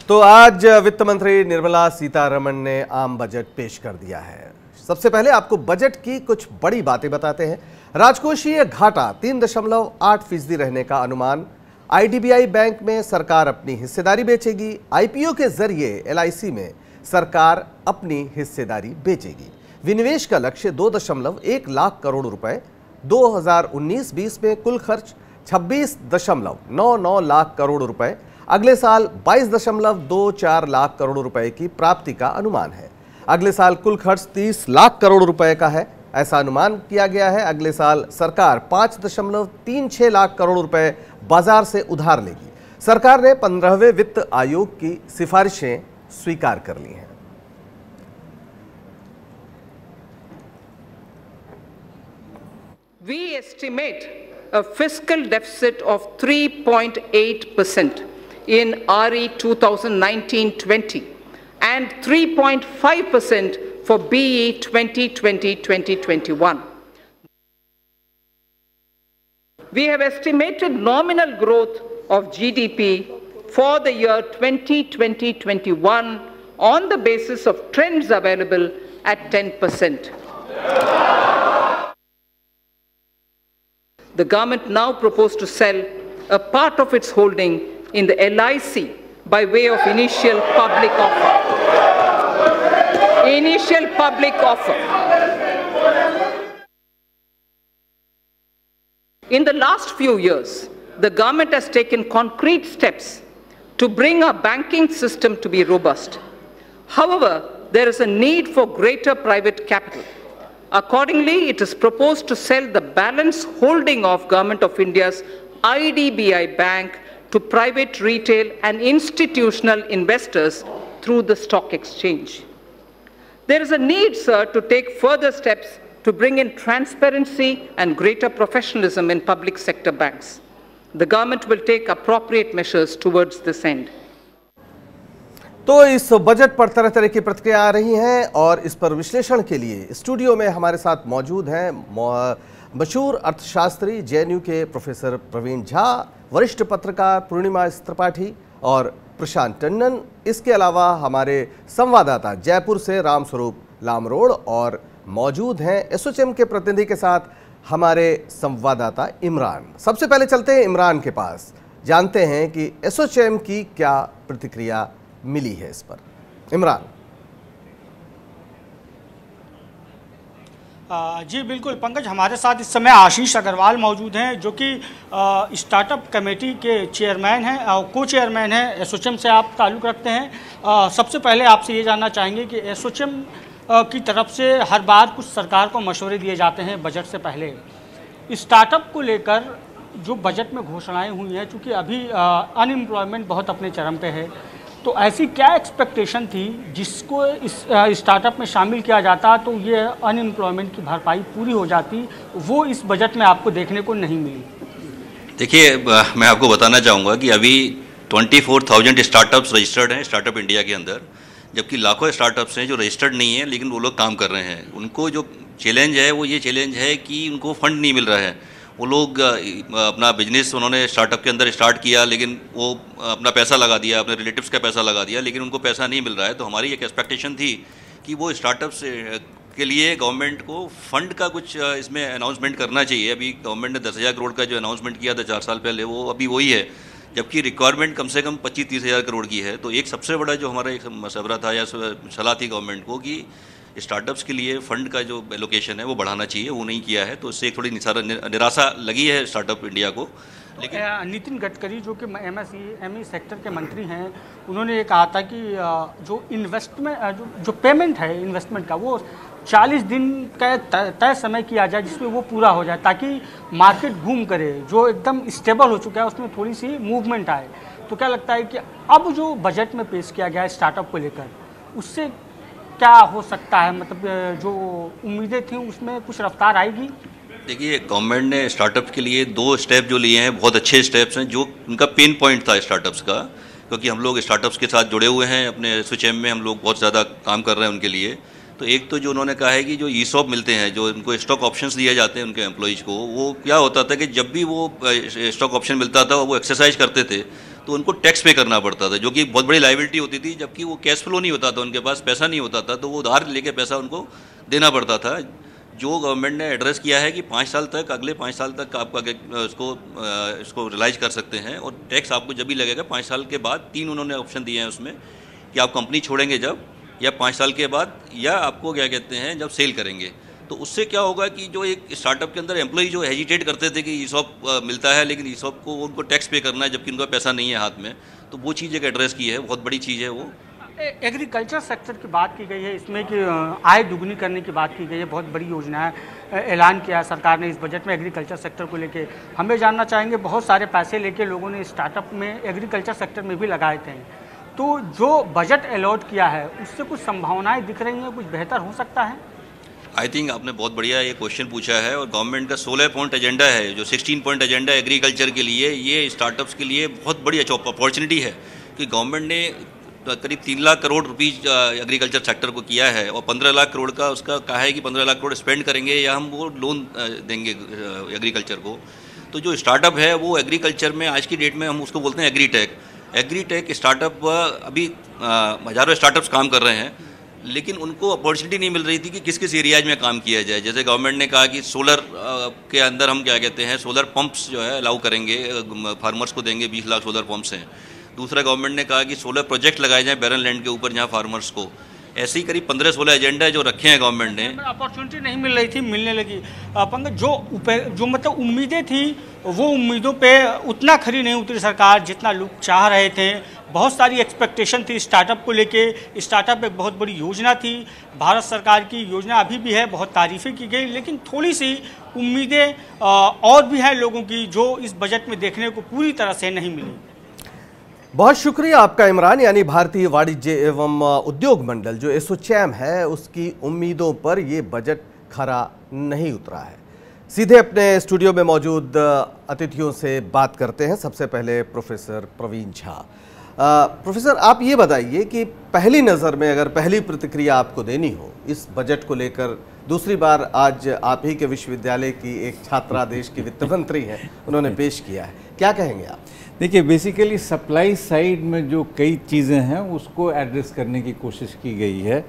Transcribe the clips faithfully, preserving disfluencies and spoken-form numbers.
तो आज वित्त मंत्री निर्मला सीतारमण ने आम बजट पेश कर दिया है। सबसे पहले आपको बजट की कुछ बड़ी बातें बताते हैं। राजकोषीय घाटा तीन दशमलव आठ फीसदी रहने का अनुमान। आईडीबीआई बैंक में सरकार अपनी हिस्सेदारी बेचेगी। आईपीओ के जरिए एलआईसी में सरकार अपनी हिस्सेदारी बेचेगी। विनिवेश का लक्ष्य दो दशमलव एक लाख करोड़ रुपए। दो हजार उन्नीस बीस में कुल खर्च छब्बीस दशमलव नौ नौ लाख करोड़ रुपए। अगले साल बाईस दशमलव दो चार लाख करोड़ रुपए की प्राप्ति का अनुमान है। अगले साल कुल खर्च तीस लाख करोड़ रुपए का है, ऐसा अनुमान किया गया है। अगले साल सरकार पांच दशमलव तीन छह लाख करोड़ रुपए बाजार से उधार लेगी। सरकार ने पंद्रहवें वित्त आयोग की सिफारिशें स्वीकार कर ली हैं। We estimate a fiscal deficit of three point eight percent in R E twenty nineteen twenty and three point five percent for B E twenty twenty to twenty twenty-one. We have estimated nominal growth of G D P for the year twenty twenty to twenty-one on the basis of trends available at ten percent. The government now proposes to sell a part of its holding in the L I C by way of initial public offer. Initial public offer. In the last few years, the government has taken concrete steps to bring our banking system to be robust. However, there is a need for greater private capital. Accordingly, it is proposed to sell the balance holding of Government of India's I D B I Bank to private retail and institutional investors through the stock exchange. There is a need, sir, to take further steps to bring in transparency and greater professionalism in public sector banks. The government will take appropriate measures towards this end. तो इस budget पर तरह तरह की प्रतिक्रिया आ रही हैं और इस पर विश्लेषण के लिए स्टूडियो में हमारे साथ मौजूद हैं मशहूर अर्थशास्त्री जेएनयू के प्रोफेसर प्रवीण झा, वरिष्ठ पत्रकार पूर्णिमा त्रिपाठी और प्रशांत टंडन। इसके अलावा हमारे संवाददाता जयपुर से रामस्वरूप लामरोड और मौजूद हैं एसोचैम के प्रतिनिधि के साथ हमारे संवाददाता इमरान। सबसे पहले चलते हैं इमरान के पास, जानते हैं कि एसोचैम की क्या प्रतिक्रिया मिली है इस पर। इमरान। जी बिल्कुल पंकज, हमारे साथ इस समय आशीष अग्रवाल मौजूद हैं जो कि स्टार्टअप कमेटी के चेयरमैन हैं और को चेयरमैन हैं। एसोचैम से आप ताल्लुक़ रखते हैं। आ, सबसे पहले आपसे ये जानना चाहेंगे कि एसोचैम की तरफ से हर बार कुछ सरकार को मशवरे दिए जाते हैं बजट से पहले। स्टार्टअप को लेकर जो बजट में घोषणाएँ हुई हैं, चूँकि अभी अनएम्प्लॉयमेंट बहुत अपने चरम पे है, तो ऐसी क्या एक्सपेक्टेशन थी जिसको इस स्टार्टअप में शामिल किया जाता तो ये अनएम्प्लॉयमेंट की भरपाई पूरी हो जाती, वो इस बजट में आपको देखने को नहीं मिली? देखिए, मैं आपको बताना चाहूँगा कि अभी चौबीस हज़ार स्टार्टअप्स रजिस्टर्ड हैं स्टार्टअप इंडिया के अंदर, जबकि लाखों स्टार्टअप्स हैं जो रजिस्टर्ड नहीं हैं लेकिन वो लोग काम कर रहे हैं। उनको जो चैलेंज है वो ये चैलेंज है कि उनको फंड नहीं मिल रहा है। वो लोग अपना बिजनेस उन्होंने स्टार्टअप के अंदर स्टार्ट किया, लेकिन वो अपना पैसा लगा दिया, अपने रिलेटिव्स का पैसा लगा दिया, लेकिन उनको पैसा नहीं मिल रहा है। तो हमारी एक एक्सपेक्टेशन थी कि वो स्टार्टअप्स के लिए गवर्नमेंट को फंड का कुछ इसमें अनाउंसमेंट करना चाहिए। अभी गवर्नमेंट ने दस हज़ार करोड़ का जो अनाउंसमेंट किया था चार साल पहले, वो अभी वही है, जबकि रिक्वायरमेंट कम से कम पच्चीस तीस हज़ार करोड़ की है। तो एक सबसे बड़ा जो हमारा एक मशवरा था या सलाह थी गवर्नमेंट को कि स्टार्टअप्स के लिए फ़ंड का जो एलोकेशन है वो बढ़ाना चाहिए, वो नहीं किया है। तो इससे एक थोड़ी निराशा लगी है स्टार्टअप इंडिया को। लेकिन नितिन गडकरी जो कि एमएसएमई सेक्टर के मंत्री हैं, उन्होंने ये कहा था कि जो इन्वेस्टमेंट जो, जो पेमेंट है इन्वेस्टमेंट का, वो चालीस दिन का तय समय किया जाए जिसमें वो पूरा हो जाए, ताकि मार्केट बूम करे। जो एकदम स्टेबल हो चुका है उसमें थोड़ी सी मूवमेंट आए। तो क्या लगता है कि अब जो बजट में पेश किया गया है स्टार्टअप को लेकर, उससे क्या हो सकता है? मतलब जो उम्मीदें थी उसमें कुछ रफ्तार आएगी? देखिए, गवर्नमेंट ने स्टार्टअप्स के लिए दो स्टेप जो लिए हैं बहुत अच्छे स्टेप्स हैं, जो उनका पेन पॉइंट था स्टार्टअप्स का, क्योंकि हम लोग स्टार्टअप्स के साथ जुड़े हुए हैं। अपने एसोचैम में हम लोग बहुत ज़्यादा काम कर रहे हैं उनके लिए। तो एक तो जो उन्होंने कहा है कि जो ईसॉप मिलते हैं, जो उनको स्टॉक ऑप्शंस दिए जाते हैं उनके एम्प्लॉइज़ को, वो क्या होता था कि जब भी वो स्टॉक ऑप्शन मिलता था वो एक्सरसाइज करते थे तो उनको टैक्स पे करना पड़ता था, जो कि बहुत बड़ी लाइबिलिटी होती थी, जबकि वो कैश फ्लो नहीं होता था, उनके पास पैसा नहीं होता था, तो वो उधार लेके पैसा उनको देना पड़ता था। जो गवर्नमेंट ने एड्रेस किया है कि पाँच साल तक, अगले पाँच साल तक आप इसको इसको रिलाइज कर सकते हैं, और टैक्स आपको जब भी लगेगा पाँच साल के बाद। तीन उन्होंने ऑप्शन दिए हैं उसमें कि आप कंपनी छोड़ेंगे जब, या पाँच साल के बाद, या आपको क्या कहते हैं जब सेल करेंगे। तो उससे क्या होगा कि जो एक स्टार्टअप के अंदर एम्प्लॉय जो हेजिटेट करते थे कि ईसॉप मिलता है लेकिन ईसॉप को उनको टैक्स पे करना है जबकि उनका पैसा नहीं है हाथ में, तो वो चीज़ एक एड्रेस की है, बहुत बड़ी चीज़ है वो। एग्रीकल्चर सेक्टर की बात की गई है, इसमें कि आय दुगनी करने की बात की गई है, बहुत बड़ी योजना है, ऐलान किया है सरकार ने इस बजट में एग्रीकल्चर सेक्टर को लेके। हमें जानना चाहेंगे, बहुत सारे पैसे लेके लोगों ने स्टार्टअप में एग्रीकल्चर सेक्टर में भी लगाए थे, तो जो बजट अलॉट किया है उससे कुछ संभावनाएं दिख रही हैं, कुछ बेहतर हो सकता है? आई थिंक आपने बहुत बढ़िया ये क्वेश्चन पूछा है, और गवर्नमेंट का सोलह पॉइंट एजेंडा है, जो सिक्सटीन पॉइंट एजेंडा एग्रीकल्चर के लिए, ये स्टार्टअप्स के लिए बहुत बड़ी अपॉर्चुनिटी है कि गवर्नमेंट ने करीब तीन lakh crore rupees agriculture sector को किया है, और पंद्रह लाख करोड़ का उसका कहा है कि पंद्रह लाख करोड़ स्पेंड करेंगे या हम वो लोन देंगे एग्रीकल्चर को। तो जो स्टार्टअप है वो एग्रीकल्चर में आज की डेट में हम उसको बोलते हैं एग्रीटेक। एग्रीटेक स्टार्टअप, अभी हज़ारों स्टार्टअप्स काम कर रहे हैं, लेकिन उनको अपॉर्चुनिटी नहीं मिल रही थी कि किस किस एरियाज में काम किया जाए। जैसे गवर्नमेंट ने कहा कि सोलर के अंदर हम क्या कहते हैं सोलर पंप्स जो है अलाउ करेंगे, फार्मर्स को देंगे, बीस लाख सोलर पंप्स हैं। दूसरा गवर्नमेंट ने कहा कि सोलर प्रोजेक्ट लगाए जाएँ बैरन लैंड के ऊपर जहाँ फार्मर्स को। ऐसे ही करीब पंद्रह सोलह एजेंडा जो रखे हैं गवर्नमेंट ने। अपॉर्चुनिटी नहीं मिल रही थी, मिलने लगी। पंकज, जो जो मतलब उम्मीदें थी वो उम्मीदों पे उतना खरी नहीं उतरी सरकार जितना लोग चाह रहे थे। बहुत सारी एक्सपेक्टेशन थी स्टार्टअप को लेके, स्टार्टअप एक बहुत बड़ी योजना थी, भारत सरकार की योजना अभी भी है, बहुत तारीफ़ें की गई, लेकिन थोड़ी सी उम्मीदें और भी हैं लोगों की जो इस बजट में देखने को पूरी तरह से नहीं मिली। बहुत शुक्रिया आपका इमरान। यानी भारतीय वाणिज्य एवं उद्योग मंडल जो एसोचैम है उसकी उम्मीदों पर ये बजट खरा नहीं उतरा है। सीधे अपने स्टूडियो में मौजूद अतिथियों से बात करते हैं। सबसे पहले प्रोफेसर प्रवीण झा। प्रोफेसर, आप ये बताइए कि पहली नज़र में अगर पहली प्रतिक्रिया आपको देनी हो इस बजट को लेकर, दूसरी बार आज आप ही के विश्वविद्यालय की एक छात्रा देश की वित्त मंत्री हैं, उन्होंने पेश किया है, क्या कहेंगे आप? देखिए, बेसिकली सप्लाई साइड में जो कई चीज़ें हैं उसको एड्रेस करने की कोशिश की गई है।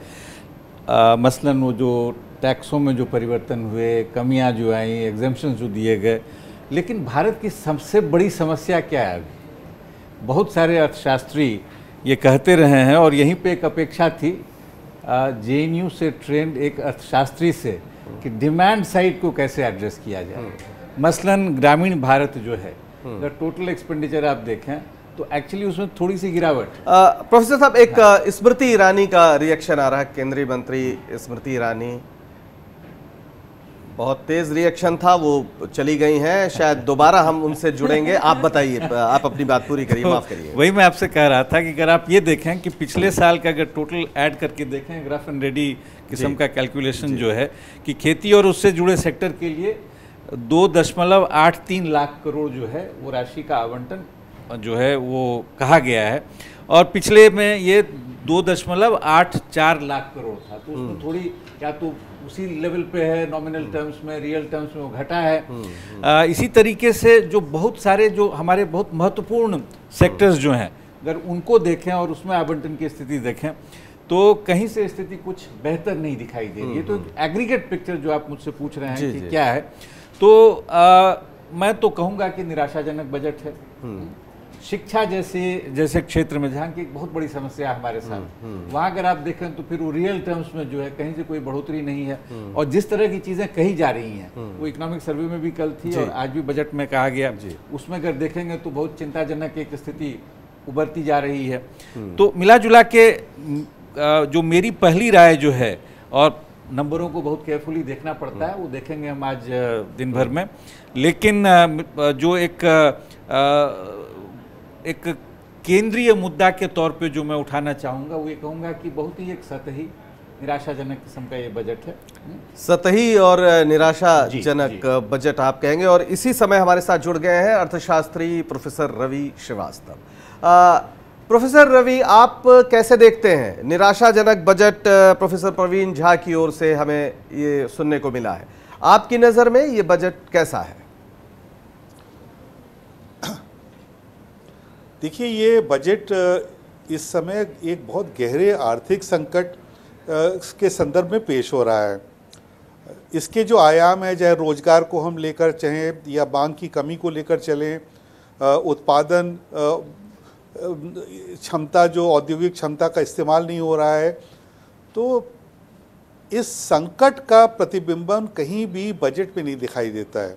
आ, मसलन वो जो टैक्सों में जो परिवर्तन हुए, कमियां जो आई, एग्जेम्पशन जो दिए गए, लेकिन भारत की सबसे बड़ी समस्या क्या है? अभी बहुत सारे अर्थशास्त्री ये कहते रहे हैं, और यहीं पे एक अपेक्षा थी जे एन यू से ट्रेंड एक अर्थशास्त्री से कि डिमांड साइड को कैसे एड्रेस किया जाए। मसलन ग्रामीण भारत जो है, अगर टोटल एक्सपेंडिचर आप देखें तो एक्चुअली उसमें थोड़ी सी गिरावट। प्रोफेसर साहब, एक हाँ। स्मृति ईरानी का रिएक्शन आ रहा है, केंद्रीय मंत्री स्मृति ईरानी, बहुत तेज रिएक्शन था, वो चली गई हैं, शायद दोबारा हम उनसे जुड़ेंगे। आप बताइए, आप अपनी बात पूरी करिए, माफ करिए। वही मैं आपसे कह रहा था कि अगर आप ये देखें कि पिछले साल का अगर टोटल ऐड करके देखें, ग्राफ एंड रेडी किस्म का कैलकुलेशन जो है कि खेती और उससे जुड़े सेक्टर के लिए दो दशमलव आठ तीन लाख करोड़ जो है वो राशि का आवंटन जो है वो कहा गया है, और पिछले में ये दो दशमलव आठ चार लाख करोड़ था। तो उसमें थोड़ी क्या तो उसी लेवल पे है, नॉमिनल टर्म्स में, रियल टर्म्स में वो घटा है। आ, इसी तरीके से जो बहुत सारे जो हमारे बहुत महत्वपूर्ण सेक्टर्स जो हैं, अगर उनको देखें और उसमें आवंटन की स्थिति देखें तो कहीं से स्थिति कुछ बेहतर नहीं दिखाई दे रही है। तो एग्रीगेट पिक्चर जो आप मुझसे पूछ रहे हैं कि क्या है, तो आ, मैं तो कहूँगा कि निराशाजनक बजट है। शिक्षा जैसे जैसे क्षेत्र में जहाँ की एक बहुत बड़ी समस्या है हमारे साथ, वहाँ अगर आप देखें तो फिर वो रियल टर्म्स में जो है कहीं से कोई बढ़ोतरी नहीं है, और जिस तरह की चीज़ें कही जा रही हैं वो इकोनॉमिक सर्वे में भी कल थी और आज भी बजट में कहा गया, उसमें अगर देखेंगे तो बहुत चिंताजनक एक स्थिति उभरती जा रही है। तो मिला जुला के जो मेरी पहली राय जो है, और नंबरों को बहुत केयरफुली देखना पड़ता है, वो देखेंगे हम आज दिन भर में, लेकिन जो एक एक केंद्रीय मुद्दा के तौर पे जो मैं उठाना चाहूँगा वो ये कहूँगा कि बहुत ही एक सतही निराशाजनक किस्म का ये बजट है। सतही और निराशाजनक बजट आप कहेंगे। और इसी समय हमारे साथ जुड़ गए हैं अर्थशास्त्री प्रोफेसर रवि श्रीवास्तव। प्रोफेसर रवि, आप कैसे देखते हैं निराशाजनक बजट? प्रोफेसर प्रवीण झा की ओर से हमें ये सुनने को मिला है, आपकी नज़र में ये बजट कैसा है? देखिए, ये बजट इस समय एक बहुत गहरे आर्थिक संकट के संदर्भ में पेश हो रहा है। इसके जो आयाम है, चाहे रोजगार को हम लेकर चाहे या मांग की कमी को लेकर चलें, उत्पादन क्षमता, जो औद्योगिक क्षमता का इस्तेमाल नहीं हो रहा है, तो इस संकट का प्रतिबिंबन कहीं भी बजट में नहीं दिखाई देता है।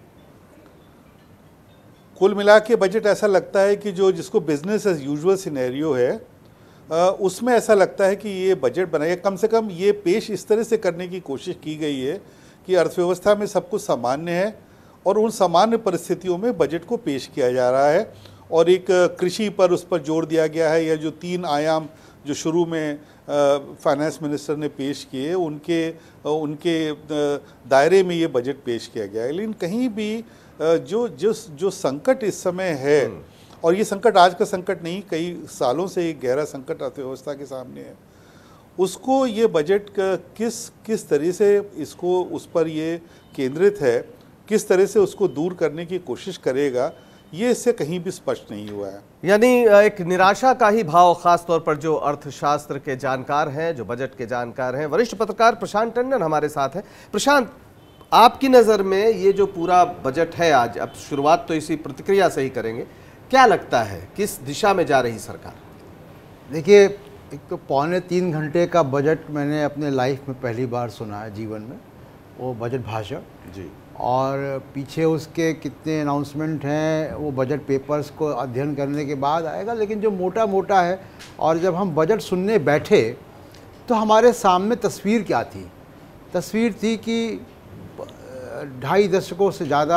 कुल मिला के बजट ऐसा लगता है कि जो जिसको बिजनेस एज यूजुअल सिनेरियो है, उसमें ऐसा लगता है कि ये बजट बनाया, कम से कम ये पेश इस तरह से करने की कोशिश की गई है कि अर्थव्यवस्था में सब कुछ सामान्य है और उन सामान्य परिस्थितियों में बजट को पेश किया जा रहा है। और एक कृषि पर उस पर जोर दिया गया है, या जो तीन आयाम जो शुरू में फाइनेंस मिनिस्टर ने पेश किए, उनके उनके दायरे में ये बजट पेश किया गया है। लेकिन कहीं भी जो जो जो संकट इस समय है, और ये संकट आज का संकट नहीं, कई सालों से एक गहरा संकट अर्थव्यवस्था के सामने है, उसको ये बजट का किस किस तरह से इसको उस पर ये केंद्रित है, किस तरह से उसको दूर करने की कोशिश करेगा, ये इससे कहीं भी स्पष्ट नहीं हुआ है। यानी एक निराशा का ही भाव, खास तौर पर जो अर्थशास्त्र के जानकार हैं, जो बजट के जानकार हैं। वरिष्ठ पत्रकार प्रशांत टंडन हमारे साथ हैं। प्रशांत, आपकी नज़र में ये जो पूरा बजट है आज, अब शुरुआत तो इसी प्रतिक्रिया से ही करेंगे, क्या लगता है किस दिशा में जा रही सरकार? देखिए, एक तो पौने तीन घंटे का बजट मैंने अपने लाइफ में पहली बार सुना है जीवन में, वो बजट भाषण जी। और पीछे उसके कितने अनाउंसमेंट हैं वो बजट पेपर्स को अध्ययन करने के बाद आएगा। लेकिन जो मोटा मोटा है, और जब हम बजट सुनने बैठे तो हमारे सामने तस्वीर क्या थी? तस्वीर थी कि ढाई दशकों से ज़्यादा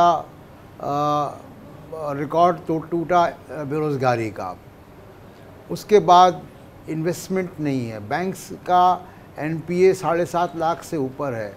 रिकॉर्ड तो टूटा बेरोज़गारी का, उसके बाद इन्वेस्टमेंट नहीं है, बैंक्स का एन पी ए साढ़े सात लाख से ऊपर है,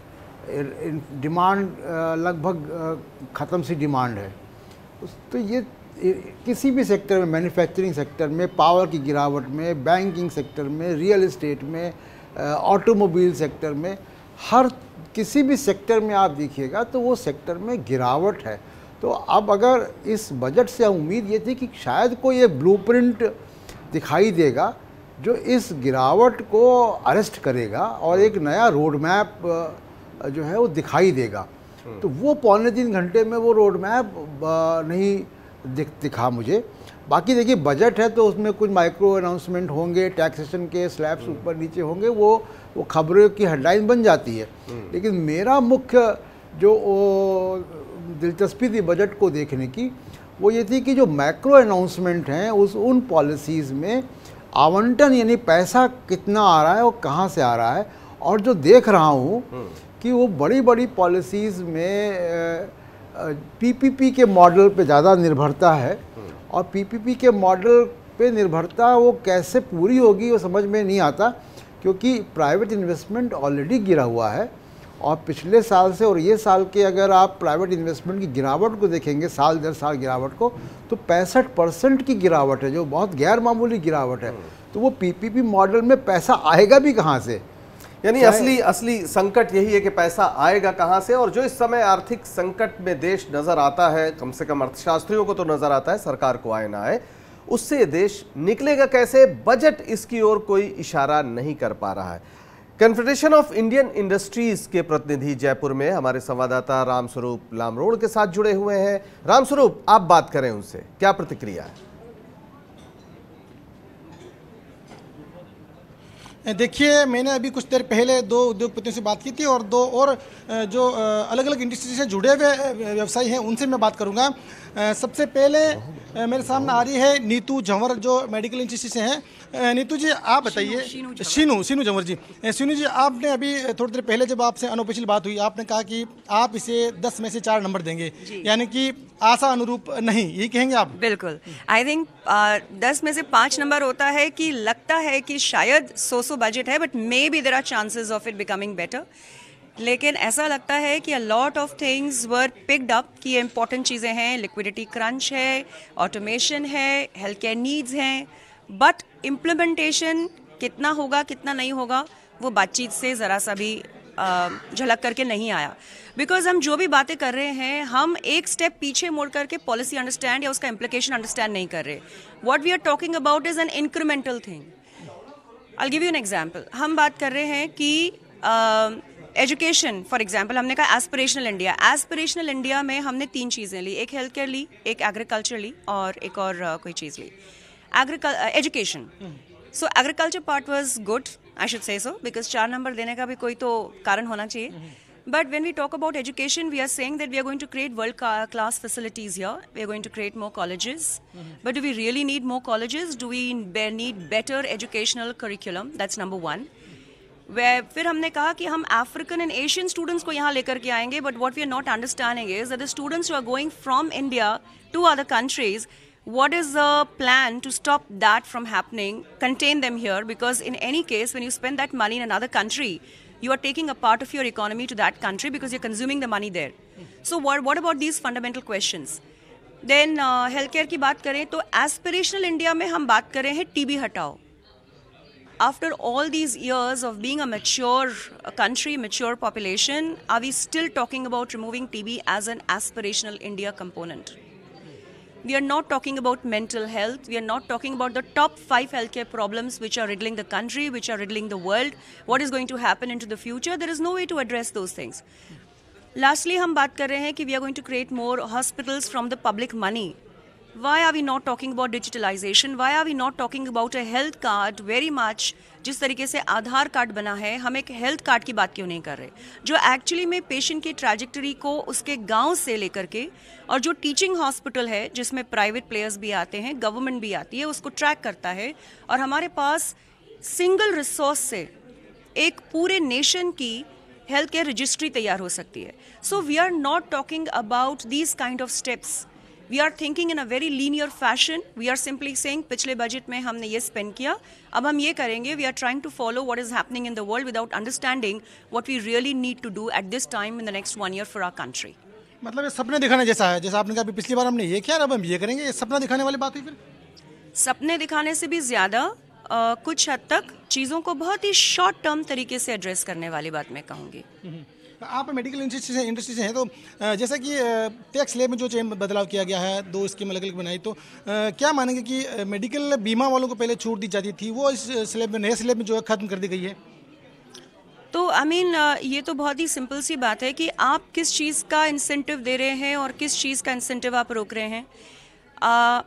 डिमांड लगभग ख़त्म सी डिमांड है। तो ये किसी भी सेक्टर में, मैन्युफैक्चरिंग सेक्टर में पावर की गिरावट में, बैंकिंग सेक्टर में, रियल एस्टेट में, ऑटोमोबाइल सेक्टर में, हर किसी भी सेक्टर में आप देखिएगा तो वो सेक्टर में गिरावट है। तो अब अगर इस बजट से उम्मीद ये थी कि शायद कोई एक ब्लूप्रिंट दिखाई देगा जो इस गिरावट को अरेस्ट करेगा और एक नया रोड मैप जो है वो दिखाई देगा, तो वो पौने तीन घंटे में वो रोड मैप नहीं दिख दिखा मुझे। बाकी देखिए, बजट है तो उसमें कुछ माइक्रो अनाउंसमेंट होंगे, टैक्सेशन के स्लैब्स ऊपर नीचे होंगे, वो वो खबरों की हेडलाइन बन जाती है। लेकिन मेरा मुख्य जो दिलचस्पी थी बजट को देखने की, वो ये थी कि जो मैक्रो अनाउंसमेंट हैं उस उन पॉलिसीज़ में आवंटन, यानी पैसा कितना आ रहा है और कहाँ से आ रहा है। और जो देख रहा हूँ कि वो बड़ी बड़ी पॉलिसीज़ में पीपीपी के मॉडल पे ज़्यादा निर्भरता है, और पीपीपी के मॉडल पे निर्भरता वो कैसे पूरी होगी वो समझ में नहीं आता, क्योंकि प्राइवेट इन्वेस्टमेंट ऑलरेडी गिरा हुआ है। और पिछले साल से और ये साल के अगर आप प्राइवेट इन्वेस्टमेंट की गिरावट को देखेंगे, साल दर साल गिरावट को, तो पैंसठ परसेंट की गिरावट है, जो बहुत गैर मामूली गिरावट है। तो वो पीपीपी मॉडल में पैसा आएगा भी कहाँ से? यानी असली असली संकट यही है कि पैसा आएगा कहाँ से। और जो इस समय आर्थिक संकट में देश नजर आता है, कम से कम अर्थशास्त्रियों को तो नजर आता है, सरकार को आए ना आए, उससे देश निकलेगा कैसे, बजट इसकी ओर कोई इशारा नहीं कर पा रहा है। कन्फेडरेशन ऑफ इंडियन इंडस्ट्रीज के प्रतिनिधि जयपुर में हमारे संवाददाता रामस्वरूप लामरोड़ के साथ जुड़े हुए हैं। रामस्वरूप, आप बात करें उनसे, क्या प्रतिक्रिया है? देखिए, मैंने अभी कुछ देर पहले दो उद्योगपतियों से बात की थी और दो और जो अलग अलग इंडस्ट्री से जुड़े हुए व्यवसायी हैं उनसे मैं बात करूंगा। सबसे पहले मेरे सामने आ रही है नीतू जंवर, जो मेडिकल इंडस्ट्री से हैं। नीतू जी, आप बताइए। शीनू शीनू जंवर जी। शीनू जी, आपने अभी थोड़ी देर पहले जब आपसे अनऑफिशियल बात हुई, आपने कहा कि आप इसे दस में से चार नंबर देंगे, यानी कि आशा अनुरूप नहीं, यही कहेंगे आप? बिल्कुल। आई थिंक दस में से पाँच नंबर होता है कि लगता है कि शायद सो सो बजट है, but may be there are chances of it becoming better. लेकिन ऐसा लगता है कि a lot of things were picked up, कि इंपॉर्टेंट चीज़ें हैं, लिक्विडिटी क्रंच है, ऑटोमेशन है, हेल्थ केयर नीड्स हैं, बट इम्प्लीमेंटेशन कितना होगा कितना नहीं होगा वो बातचीत से ज़रा सा भी झलक करके नहीं आया, बिकॉज हम जो भी बातें कर रहे हैं हम एक स्टेप पीछे मोड़ करके पॉलिसी अंडरस्टैंड या उसका इम्प्लीकेशन अंडरस्टैंड नहीं कर रहे. What we are talking about is an incremental thing. I give you an example. हम बात कर रहे हैं कि एजुकेशन फॉर एग्जाम्पल, हमने कहा एस्पिरेशनल इंडिया. एस्पिरेशनल इंडिया में हमने तीन चीज़ें ली, एक हेल्थ केयर ली, एक एग्रीकल्चर ली और एक और uh, कोई चीज़ ली. एग्रीकल education, so agriculture part was good, I should say so, because चार नंबर देने का भी कोई तो कारण होना चाहिए. But when we talk about education, we are saying that we are going to create world-class facilities here. We are going to create more colleges. Mm-hmm. But do we really need more colleges? Do we need better educational curriculum? That's number one. Where फिर हमने कहा कि हम African and Asian students को यहाँ लेकर के आएंगे. But what we are not understanding is that the students who are going from India to other countries, what is the plan to stop that from happening? Contain them here, because in any case, when you spend that money in another country, you are taking a part of your economy to that country because you're consuming the money there. So what, what about these fundamental questions? Then uh, healthcare की बात करें तो aspirational India में हम बात कर रहे हैं टीबी हटाओ. After all these years of being a mature country, mature population, are we still talking about removing T B as an aspirational India component? We are not talking about mental health. We are not talking about the top five healthcare problems which are riddling the country, which are riddling the world. What is going to happen into the future? There is no way to address those things. Lastly, हम बात कर रहे हैं कि we are going to create more hospitals from the public money. Why are we not talking about digitalization? Why are we not talking about a health card very much? जिस तरीके से आधार card बना है, हम एक हेल्थ कार्ड की बात क्यों नहीं कर रहे, जो एक्चुअली में पेशेंट की ट्रैजेक्टरी को उसके गांव से लेकर के, और जो टीचिंग हॉस्पिटल है जिसमें प्राइवेट प्लेयर्स भी आते हैं, गवर्नमेंट भी आती है, उसको ट्रैक करता है, और हमारे पास सिंगल रिसोर्स से एक पूरे नेशन की हेल्थ केयर रजिस्ट्री तैयार हो सकती है. So we are not talking about these kind of steps. We are thinking in a very linear fashion. We are simply saying पिछले बजट में हमने ये स्पेंड किया, अब हम ये करेंगे. We are trying to follow what is happening in the world without understanding what we really need to do at this time in the next one year for our country. मतलब ये सपने दिखाने जैसा है, जैसा आपने कहा पिछली बार हमने ये किया, अब हम ये करेंगे, ये सपना दिखाने वाली बात हुई. फिर सपने दिखाने से भी ज़्यादा uh, कुछ हद तक चीज़ों को बहुत ही शॉर्ट टर्म तरीके से एड्रेस करने वाली बात मैं कहूँगी. आप मेडिकल इंडस्ट्री से इंडस्ट्री से हैं, तो जैसा कि टैक्स स्लैब में जो चेंज बदलाव किया गया है, दो स्कीम अलग अलग बनाई, तो क्या मानेंगे कि मेडिकल बीमा वालों को पहले छूट दी जाती थी, वो इस स्लैब में, नए स्लैब में जो है खत्म कर दी गई है? तो आई I मीन mean, ये तो बहुत ही सिंपल सी बात है कि आप किस चीज़ का इंसेंटिव दे रहे हैं और किस चीज़ का इंसेंटिव आप रोक रहे हैं. आ,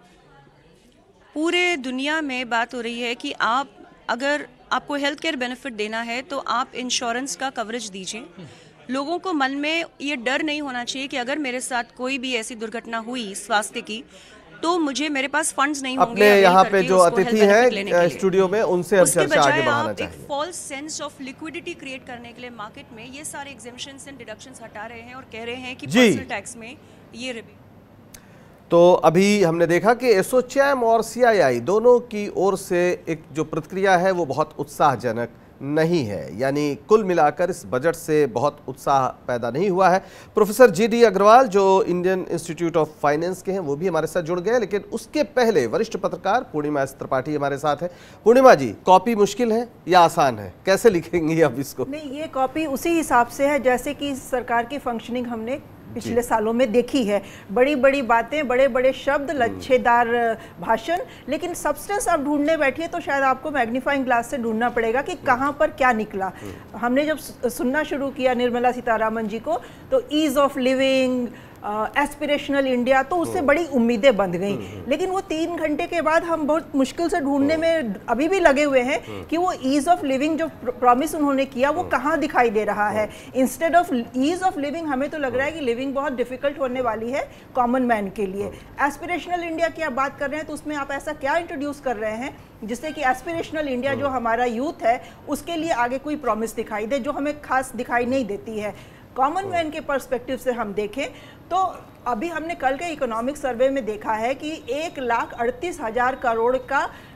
पूरे दुनिया में बात हो रही है कि आप अगर आपको हेल्थ केयर बेनिफिट देना है तो आप इंश्योरेंस का कवरेज दीजिए. लोगों को मन में ये डर नहीं होना चाहिए कि अगर मेरे साथ कोई भी ऐसी दुर्घटना हुई स्वास्थ्य की तो मुझे मेरे पास फंड्स नहीं होंगे. अपने यहाँ पे जो अतिथि हैं स्टूडियो में उनसे हम चर्चा आगे बढ़ाना चाहेंगे. एक false sense of liquidity create करने के लिए मार्केट में ये सारे एग्जेम्पशंस एंड डिडक्शंस हटा रहे हैं और कह रहे हैं कि पर्सनल टैक्स में ये रिबेट. तो अभी हमने देखा कि एसोचैम और सीआईआई दोनों की ओर से एक जो प्रतिक्रिया है वो बहुत उत्साहजनक नहीं है, यानी कुल मिलाकर इस बजट से बहुत उत्साह पैदा नहीं हुआ है. प्रोफेसर जी डी अग्रवाल जो इंडियन इंस्टीट्यूट ऑफ फाइनेंस के हैं वो भी हमारे साथ जुड़ गए, लेकिन उसके पहले वरिष्ठ पत्रकार पूर्णिमा एस त्रिपाठी हमारे साथ है. पूर्णिमा जी, कॉपी मुश्किल है या आसान है, कैसे लिखेंगी आप इसको? नहीं, ये कॉपी उसी हिसाब से है जैसे कि सरकार की फंक्शनिंग हमने पिछले सालों में देखी है. बड़ी बड़ी बातें, बड़े बड़े शब्द, लच्छेदार भाषण, लेकिन सब्सटेंस आप ढूंढने बैठिए तो शायद आपको मैग्नीफाइंग ग्लास से ढूंढना पड़ेगा कि कहाँ पर क्या निकला. हमने जब सुनना शुरू किया निर्मला सीतारामन जी को तो ease of living, aspirational uh, India, तो उससे बड़ी उम्मीदें बंध गई. लेकिन वो तीन घंटे के बाद हम बहुत मुश्किल से ढूंढने में अभी भी लगे हुए हैं कि वो ईज ऑफ लिविंग जो प्रॉमिस उन्होंने किया वो कहाँ दिखाई दे रहा है. Instead of ease of living हमें तो लग रहा है कि लिविंग बहुत डिफिकल्ट होने वाली है कॉमन मैन के लिए. एस्पिरेशनल इंडिया की आप बात कर रहे हैं तो उसमें आप ऐसा क्या इंट्रोड्यूस कर रहे हैं जिससे कि एस्पिरेशनल इंडिया जो हमारा यूथ है उसके लिए आगे कोई प्रॉमिस दिखाई दे, जो हमें खास दिखाई नहीं देती है. कॉमन मैन के पर्सपेक्टिव से हम देखें तो अभी हमने कल के इकोनॉमिक सर्वे में देखा है कि एक लाख अड़तीस हजार करोड़ का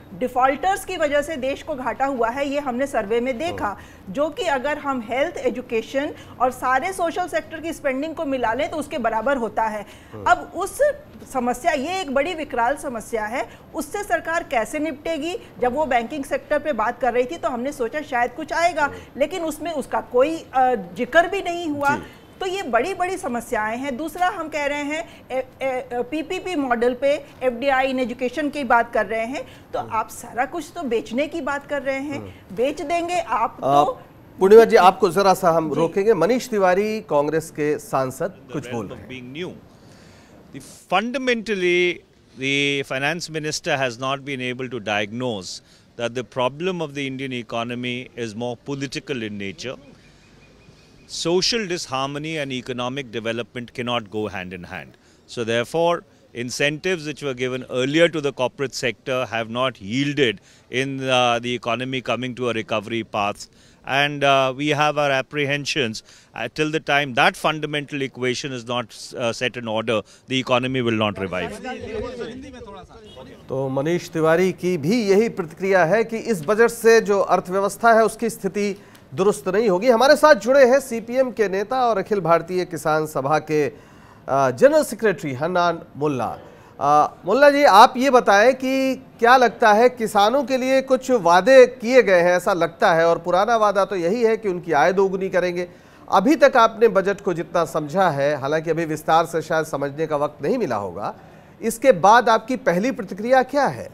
डिफॉल्टर्स की वजह से देश को घाटा हुआ है, ये हमने सर्वे में देखा, जो कि अगर हम हेल्थ, एजुकेशन और सारे सोशल सेक्टर की स्पेंडिंग को मिला लें तो उसके बराबर होता है। अब उस समस्या, ये एक बड़ी विकराल समस्या है, उससे सरकार कैसे निपटेगी? जब वो बैंकिंग सेक्टर पे बात कर रही थी तो हमने सोचा शायद कुछ आएगा, लेकिन उसमें उसका कोई जिक्र भी नहीं हुआ। तो ये बड़ी बड़ी समस्याएं हैं। दूसरा, हम कह रहे हैं पीपीपी मॉडल पे एफडीआई इन एजुकेशन की बात कर रहे हैं, तो आप सारा कुछ तो बेचने की बात कर रहे हैं, बेच देंगे आप तो। पूर्णिमा जी, आपको जरा सा हम रोकेंगे। मनीष तिवारी, कांग्रेस के सांसद, कुछ बोल रहे हैं। Fundamentally, the finance minister has not been able to diagnose that the problem of the Indian economy is more political in nature. Social disharmony and economic development cannot go hand in hand. So therefore, incentives which were given earlier to the corporate sector have not yielded in uh, the economy coming to a recovery path. And uh, we have our apprehensions uh, till the time that fundamental equation is not uh, set in order, the economy will not revive. तो मनीष तिवारी की भी यही प्रतिक्रिया है कि इस budget से जो अर्थव्यवस्था है उसकी स्थिति दुरुस्त नहीं होगी। हमारे साथ जुड़े हैं सीपीएम के नेता और अखिल भारतीय किसान सभा के जनरल सेक्रेटरी हन्नान मुल्ला। मुल्ला जी, आप ये बताएं कि क्या लगता है, किसानों के लिए कुछ वादे किए गए हैं ऐसा लगता है, और पुराना वादा तो यही है कि उनकी आय दोगुनी करेंगे। अभी तक आपने बजट को जितना समझा है, हालांकि अभी विस्तार से शायद समझने का वक्त नहीं मिला होगा, इसके बाद आपकी पहली प्रतिक्रिया क्या है?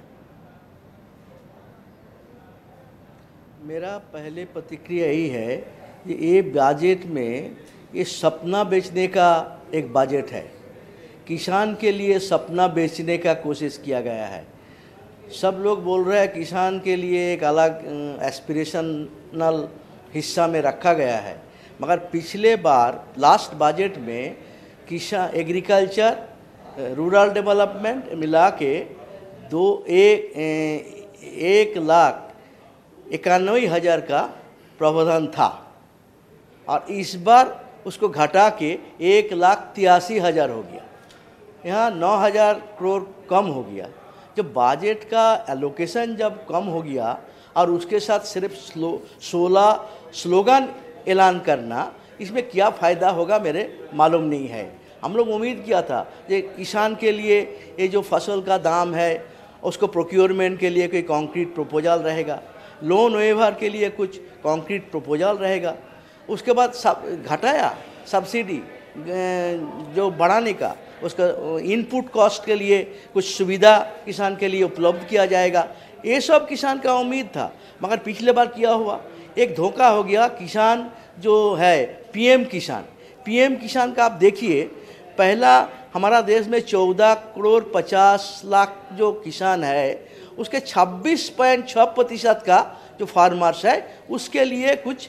मेरा पहले प्रतिक्रिया यही है कि ये बजट में ये सपना बेचने का एक बजट है। किसान के लिए सपना बेचने का कोशिश किया गया है। सब लोग बोल रहे हैं किसान के लिए एक अलग एस्पिरेशनल हिस्सा में रखा गया है, मगर पिछले बार लास्ट बजट में किसान, एग्रीकल्चर, रूरल डेवलपमेंट मिला के दो एक एक लाख इक्यानवे हज़ार का प्रावधान था, और इस बार उसको घटा के एक लाख तिरासी हज़ार हो गया। यहाँ नौ हज़ार करोड़ कम हो गया। जब बजट का एलोकेशन जब कम हो गया और उसके साथ सिर्फ स्लो सोलह स्लोगन ऐलान करना, इसमें क्या फ़ायदा होगा मेरे मालूम नहीं है। हम लोग उम्मीद किया था कि किसान के लिए ये जो फसल का दाम है उसको प्रोक्योरमेंट के लिए कोई कॉन्क्रीट प्रपोजल रहेगा, लोन वेवर के लिए कुछ कॉन्क्रीट प्रपोजल रहेगा। उसके बाद सब घटाया सब्सिडी जो बढ़ाने का, उसका इनपुट कॉस्ट के लिए कुछ सुविधा किसान के लिए उपलब्ध किया जाएगा, ये सब किसान का उम्मीद था। मगर पिछले बार क्या हुआ, एक धोखा हो गया। किसान जो है पीएम किसान, पीएम किसान का आप देखिए, पहला हमारा देश में चौदह करोड़ पचास लाख जो किसान है, उसके छब्बीस पॉइंट छः प्रतिशत का जो फार्मर्स है उसके लिए कुछ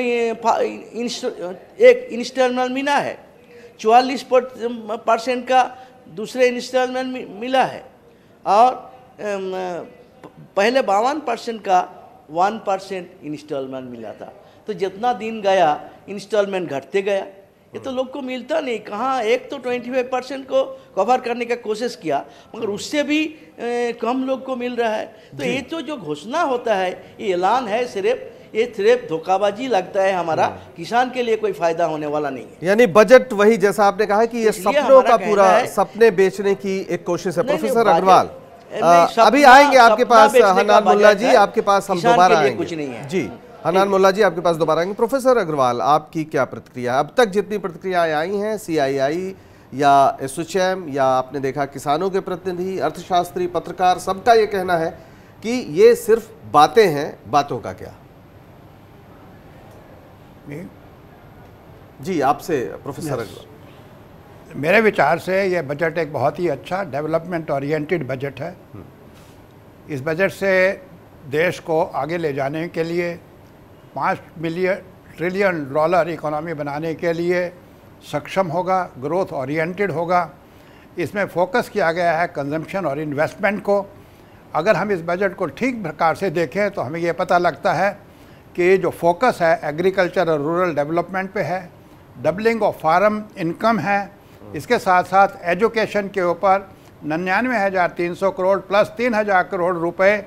एक इंस्टॉलमेंट मिला है, चौवालीस परसेंट का दूसरे इंस्टॉलमेंट मिला है, और पहले बावन परसेंट का वन परसेंट इंस्टॉलमेंट मिला था। तो जितना दिन गया इंस्टॉलमेंट घटते गया। ये तो लोग को मिलता नहीं। कहाँ, एक तो पच्चीस परसेंट को कवर करने का कोशिश किया, मगर उससे भी ए, कम लोग को मिल रहा है। तो ये तो जो घोषणा होता है, ये ऐलान है, सिर्फ ये सिर्फ धोखाबाजी लगता है हमारा। किसान के लिए कोई फायदा होने वाला नहीं है। यानी बजट वही जैसा आपने कहा कि ये सपनों का पूरा सपने बेचने की एक कोशिश है। प्रोफेसर अग्रवाल, अभी आएंगे आपके पास। हन्नान मुल्ला जी, आपके पास हम दोबारा आएंगे। कुछ नहीं है जी, हन्नान मुल्ला जी आपके पास दोबारा आएंगे। प्रोफेसर अग्रवाल, आपकी क्या प्रतिक्रिया? अब तक जितनी प्रतिक्रियाएं आई हैं, सीआईआई या एसोचैम या आपने देखा किसानों के प्रतिनिधि, अर्थशास्त्री, पत्रकार, सबका ये कहना है कि ये सिर्फ बातें हैं, बातों का क्या? जी, आपसे प्रोफेसर अग्रवाल। मेरे विचार से ये बजट एक बहुत ही अच्छा डेवलपमेंट ओरिएंटेड बजट है। इस बजट से देश को आगे ले जाने के लिए, पाँच मिलियन ट्रिलियन डॉलर इकोनॉमी बनाने के लिए सक्षम होगा, ग्रोथ ओरिएंटेड होगा। इसमें फोकस किया गया है कंजम्पशन और इन्वेस्टमेंट को। अगर हम इस बजट को ठीक प्रकार से देखें तो हमें ये पता लगता है कि जो फोकस है एग्रीकल्चर और रूरल डेवलपमेंट पे है, डबलिंग ऑफ फार्म इनकम है, इसके साथ साथ एजुकेशन के ऊपर निन्यानवे हज़ार तीन सौ करोड़ प्लस तीन हज़ार करोड़ रुपए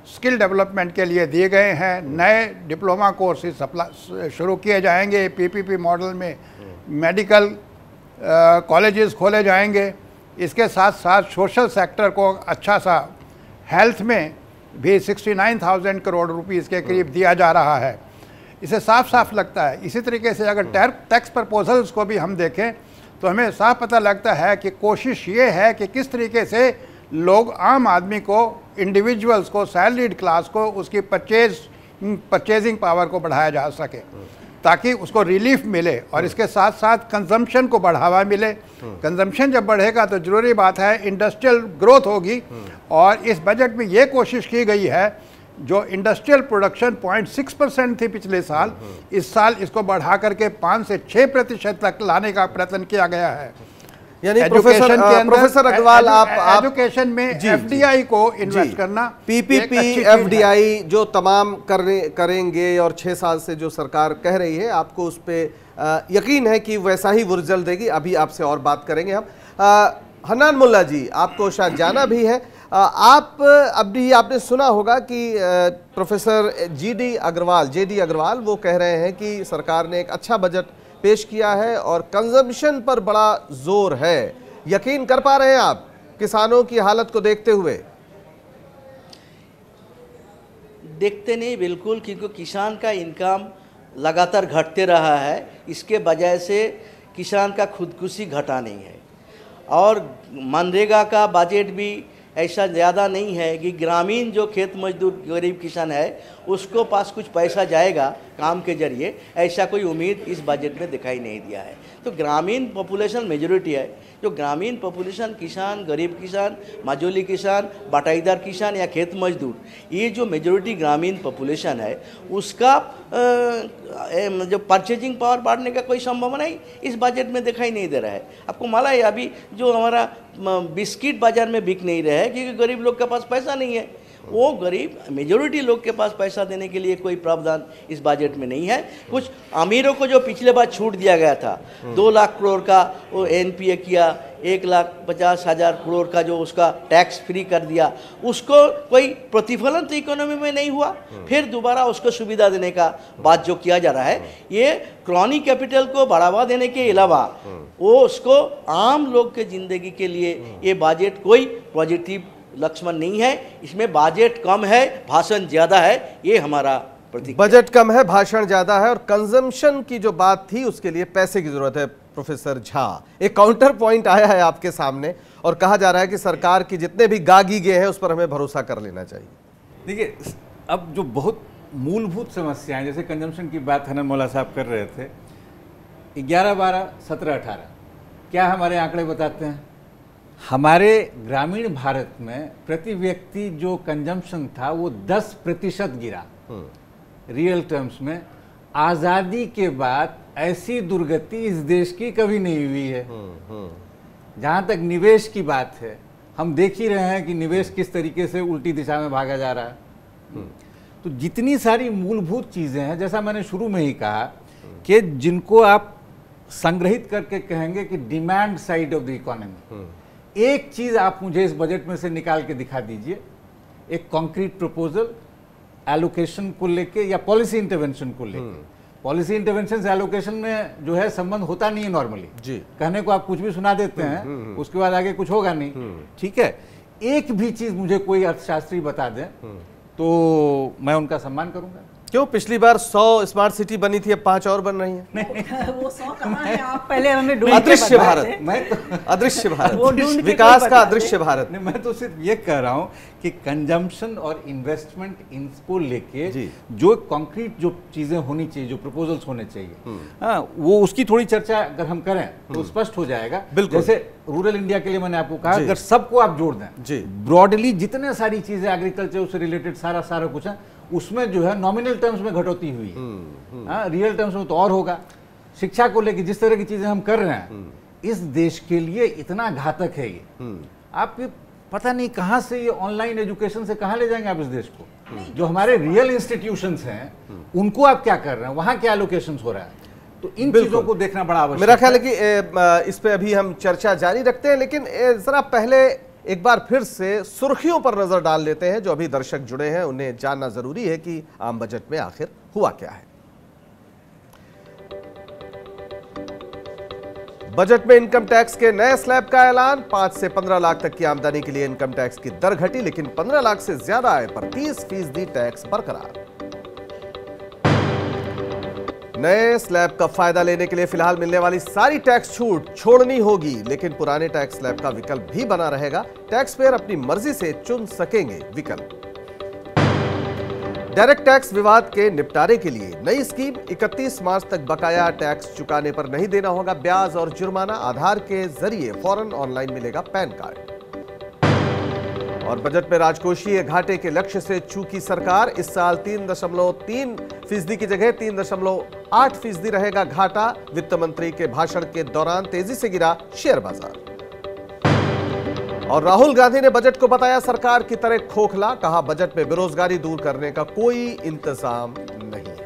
स्किल डेवलपमेंट के लिए दिए गए हैं। नए डिप्लोमा कोर्सेज सप्लाई शुरू किए जाएंगे पीपीपी मॉडल में। मेडिकल कॉलेजेस खोले जाएंगे। इसके साथ साथ सोशल सेक्टर को अच्छा सा हेल्थ में भी उनहत्तर हज़ार करोड़ रुपीस के करीब दिया जा रहा है। इसे साफ साफ लगता है। इसी तरीके से अगर टैक्स प्रपोजल्स को भी हम देखें तो हमें साफ पता लगता है कि कोशिश ये है कि किस तरीके से लोग, आम आदमी को, इंडिविजुअल्स को, सैलरीड क्लास को उसकी परचेज परचेजिंग पावर को बढ़ाया जा सके ताकि उसको रिलीफ मिले और इसके साथ साथ कंजम्पशन को बढ़ावा मिले। कंजम्पशन जब बढ़ेगा तो ज़रूरी बात है इंडस्ट्रियल ग्रोथ होगी। और इस बजट में ये कोशिश की गई है, जो industrial production point six percent थी पिछले साल, इस साल इसको बढ़ा करके पाँच से छः प्रतिशत तक लाने का प्रयत्न किया गया है। यानी प्रोफेसर प्रोफेसर अग्रवाल, आप एजुकेशन में एफडीआई को इन्वेस्ट करना, पीपीपी एफडीआई जो तमाम करने करेंगे और छः साल से जो सरकार कह रही है, आपको उस पर यकीन है कि वैसा ही वुर्जल देगी? अभी आपसे और बात करेंगे हम। हन्नान मुल्ला जी, आपको शायद जाना भी है। आप अभी आपने सुना होगा कि professor G D Agarwal J D Agarwal वो कह रहे हैं कि सरकार ने एक अच्छा बजट पेश किया है और कंजम्पशन पर बड़ा जोर है। यकीन कर पा रहे हैं आप किसानों की हालत को देखते हुए? देखते नहीं बिल्कुल, क्योंकि किसान का इनकम लगातार घटते रहा है। इसके वजह से किसान का खुदकुशी घटा नहीं है। और मनरेगा का बजट भी ऐसा ज़्यादा नहीं है कि ग्रामीण जो खेत मजदूर गरीब किसान है उसको पास कुछ पैसा जाएगा काम के जरिए, ऐसा कोई उम्मीद इस बजट में दिखाई नहीं दिया है। तो ग्रामीण पॉपुलेशन मेजॉरिटी है। जो ग्रामीण पॉपुलेशन, किसान, गरीब किसान, मजूली किसान, बटाईदार किसान या खेत मजदूर, ये जो मेजॉरिटी ग्रामीण पॉपुलेशन है उसका जो परचेजिंग पावर बढ़ने का कोई संभावना ही इस बजट में दिखाई नहीं दे रहा है। आपको मालूम है अभी जो हमारा बिस्किट बाजार में बिक नहीं रहा है क्योंकि गरीब लोग के पास पैसा नहीं है। वो गरीब मेजॉरिटी लोग के पास पैसा देने के लिए कोई प्रावधान इस बजट में नहीं है। कुछ अमीरों को जो पिछले बार छूट दिया गया था, दो लाख करोड़ का वो एनपीए किया, एक लाख पचास हजार करोड़ का जो उसका टैक्स फ्री कर दिया, उसको कोई प्रतिफलन तो इकोनॉमी में नहीं हुआ। फिर दोबारा उसको सुविधा देने का बात जो किया जा रहा है, ये क्रॉनी कैपिटल को बढ़ावा देने के अलावा वो उसको आम लोग के जिंदगी के लिए ये बजट कोई पॉजिटिव लक्ष्मण नहीं है। इसमें बजट कम है, भाषण ज्यादा है, ये हमारा प्रतीक। बजट कम है, भाषण ज्यादा है और कंजम्पशन की जो बात थी उसके लिए पैसे की जरूरत है। प्रोफेसर झा, एक काउंटर पॉइंट आया है आपके सामने और कहा जा रहा है कि सरकार की जितने भी गागीगे हैं उस पर हमें भरोसा कर लेना चाहिए। देखिए, अब जो बहुत मूलभूत समस्याएं, जैसे कंजम्पशन की बात हन्नान मुल्ला साहब कर रहे थे, ग्यारह बारह सत्रह अठारह, क्या हमारे आंकड़े बताते हैं? हमारे ग्रामीण भारत में प्रति व्यक्ति जो कंजम्पशन था वो दस प्रतिशत गिरा रियल टर्म्स में। आज़ादी के बाद ऐसी दुर्गति इस देश की कभी नहीं हुई है। जहाँ तक निवेश की बात है, हम देख ही रहे हैं कि निवेश किस तरीके से उल्टी दिशा में भागा जा रहा है। तो जितनी सारी मूलभूत चीज़ें हैं, जैसा मैंने शुरू में ही कहा कि जिनको आप संग्रहित करके कहेंगे कि demand side of the economy, एक चीज आप मुझे इस बजट में से निकाल के दिखा दीजिए, एक कॉन्क्रीट प्रपोजल एलोकेशन को लेके या पॉलिसी इंटरवेंशन को लेके। पॉलिसी इंटरवेंशन से एलोकेशन में जो है संबंध होता नहीं है नॉर्मली जी। कहने को आप कुछ भी सुना देते हैं, उसके बाद आगे कुछ होगा नहीं। ठीक है, एक भी चीज मुझे कोई अर्थशास्त्री बता दें तो मैं उनका सम्मान करूंगा। क्यों? पिछली बार सौ स्मार्ट सिटी बनी थी, अब पांच और बन रही है। वो सौ कहाँ है? आप पहले हमें ढूंढ के अदृश्य भारत, मैं तो अदृश्य भारत, विकास का अदृश्य भारत। नहीं, मैं तो सिर्फ ये कह रहा हूँ कि कंजम्पशन और इन्वेस्टमेंट इनको लेके जो कॉन्क्रीट जो चीजें होनी चाहिए, जो प्रपोजल्स होने चाहिए, हाँ, वो उसकी थोड़ी चर्चा अगर हम करें तो स्पष्ट हो जाएगा। जैसे रूरल इंडिया के लिए मैंने आपको कहा, अगर सबको आप जोड़ दें ब्रॉडली, जितने सारी चीजें एग्रीकल्चर से रिलेटेड सारा सारा कुछ है, उसमें जो है नॉमिनल टर्म्स में घटोती हुई है। हाँ, रियल टर्म्स में तो और होगा। शिक्षा को लेकर जिस तरह की चीजें हम कर रहे हैं, इस देश के लिए इतना घातक है ये। आप पता नहीं कहां से ये ऑनलाइन एजुकेशन से कहां ले जाएंगे आप इस देश को। जो हमारे रियल इंस्टीट्यूशंस हैं उनको आप क्या कर रहे हैं, वहां क्या एलोकेशन हो रहा है, तो इन चीजों को देखना बड़ा आवश्यक है। मेरा ख्याल है कि इस पे अभी हम चर्चा जारी रखते हैं, लेकिन जरा पहले एक बार फिर से सुर्खियों पर नजर डाल लेते हैं। जो अभी दर्शक जुड़े हैं उन्हें जानना जरूरी है कि आम बजट में आखिर हुआ क्या है। बजट में इनकम टैक्स के नए स्लैब का ऐलान। पांच से पंद्रह लाख तक की आमदनी के लिए इनकम टैक्स की दर घटी, लेकिन पंद्रह लाख से ज्यादा आय पर तीस फीसदी टैक्स बरकरार। नए स्लैब का फायदा लेने के लिए फिलहाल मिलने वाली सारी टैक्स छूट छोड़नी होगी, लेकिन पुराने टैक्स स्लैब का विकल्प भी बना रहेगा। टैक्स पेयर अपनी मर्जी से चुन सकेंगे विकल्प। डायरेक्ट टैक्स विवाद के निपटारे के लिए नई स्कीम। इकतीस मार्च तक बकाया टैक्स चुकाने पर नहीं देना होगा ब्याज और जुर्माना। आधार के जरिए फौरन ऑनलाइन मिलेगा पैन कार्ड। और बजट में राजकोषीय घाटे के लक्ष्य से चूकी सरकार। इस साल तीन दशमलव तीन फीसदी की जगह तीन दशमलव आठ फीसदी रहेगा घाटा। वित्त मंत्री के भाषण के दौरान तेजी से गिरा शेयर बाजार। और राहुल गांधी ने बजट को बताया सरकार की तरह खोखला। कहा बजट में बेरोजगारी दूर करने का कोई इंतजाम नहीं है।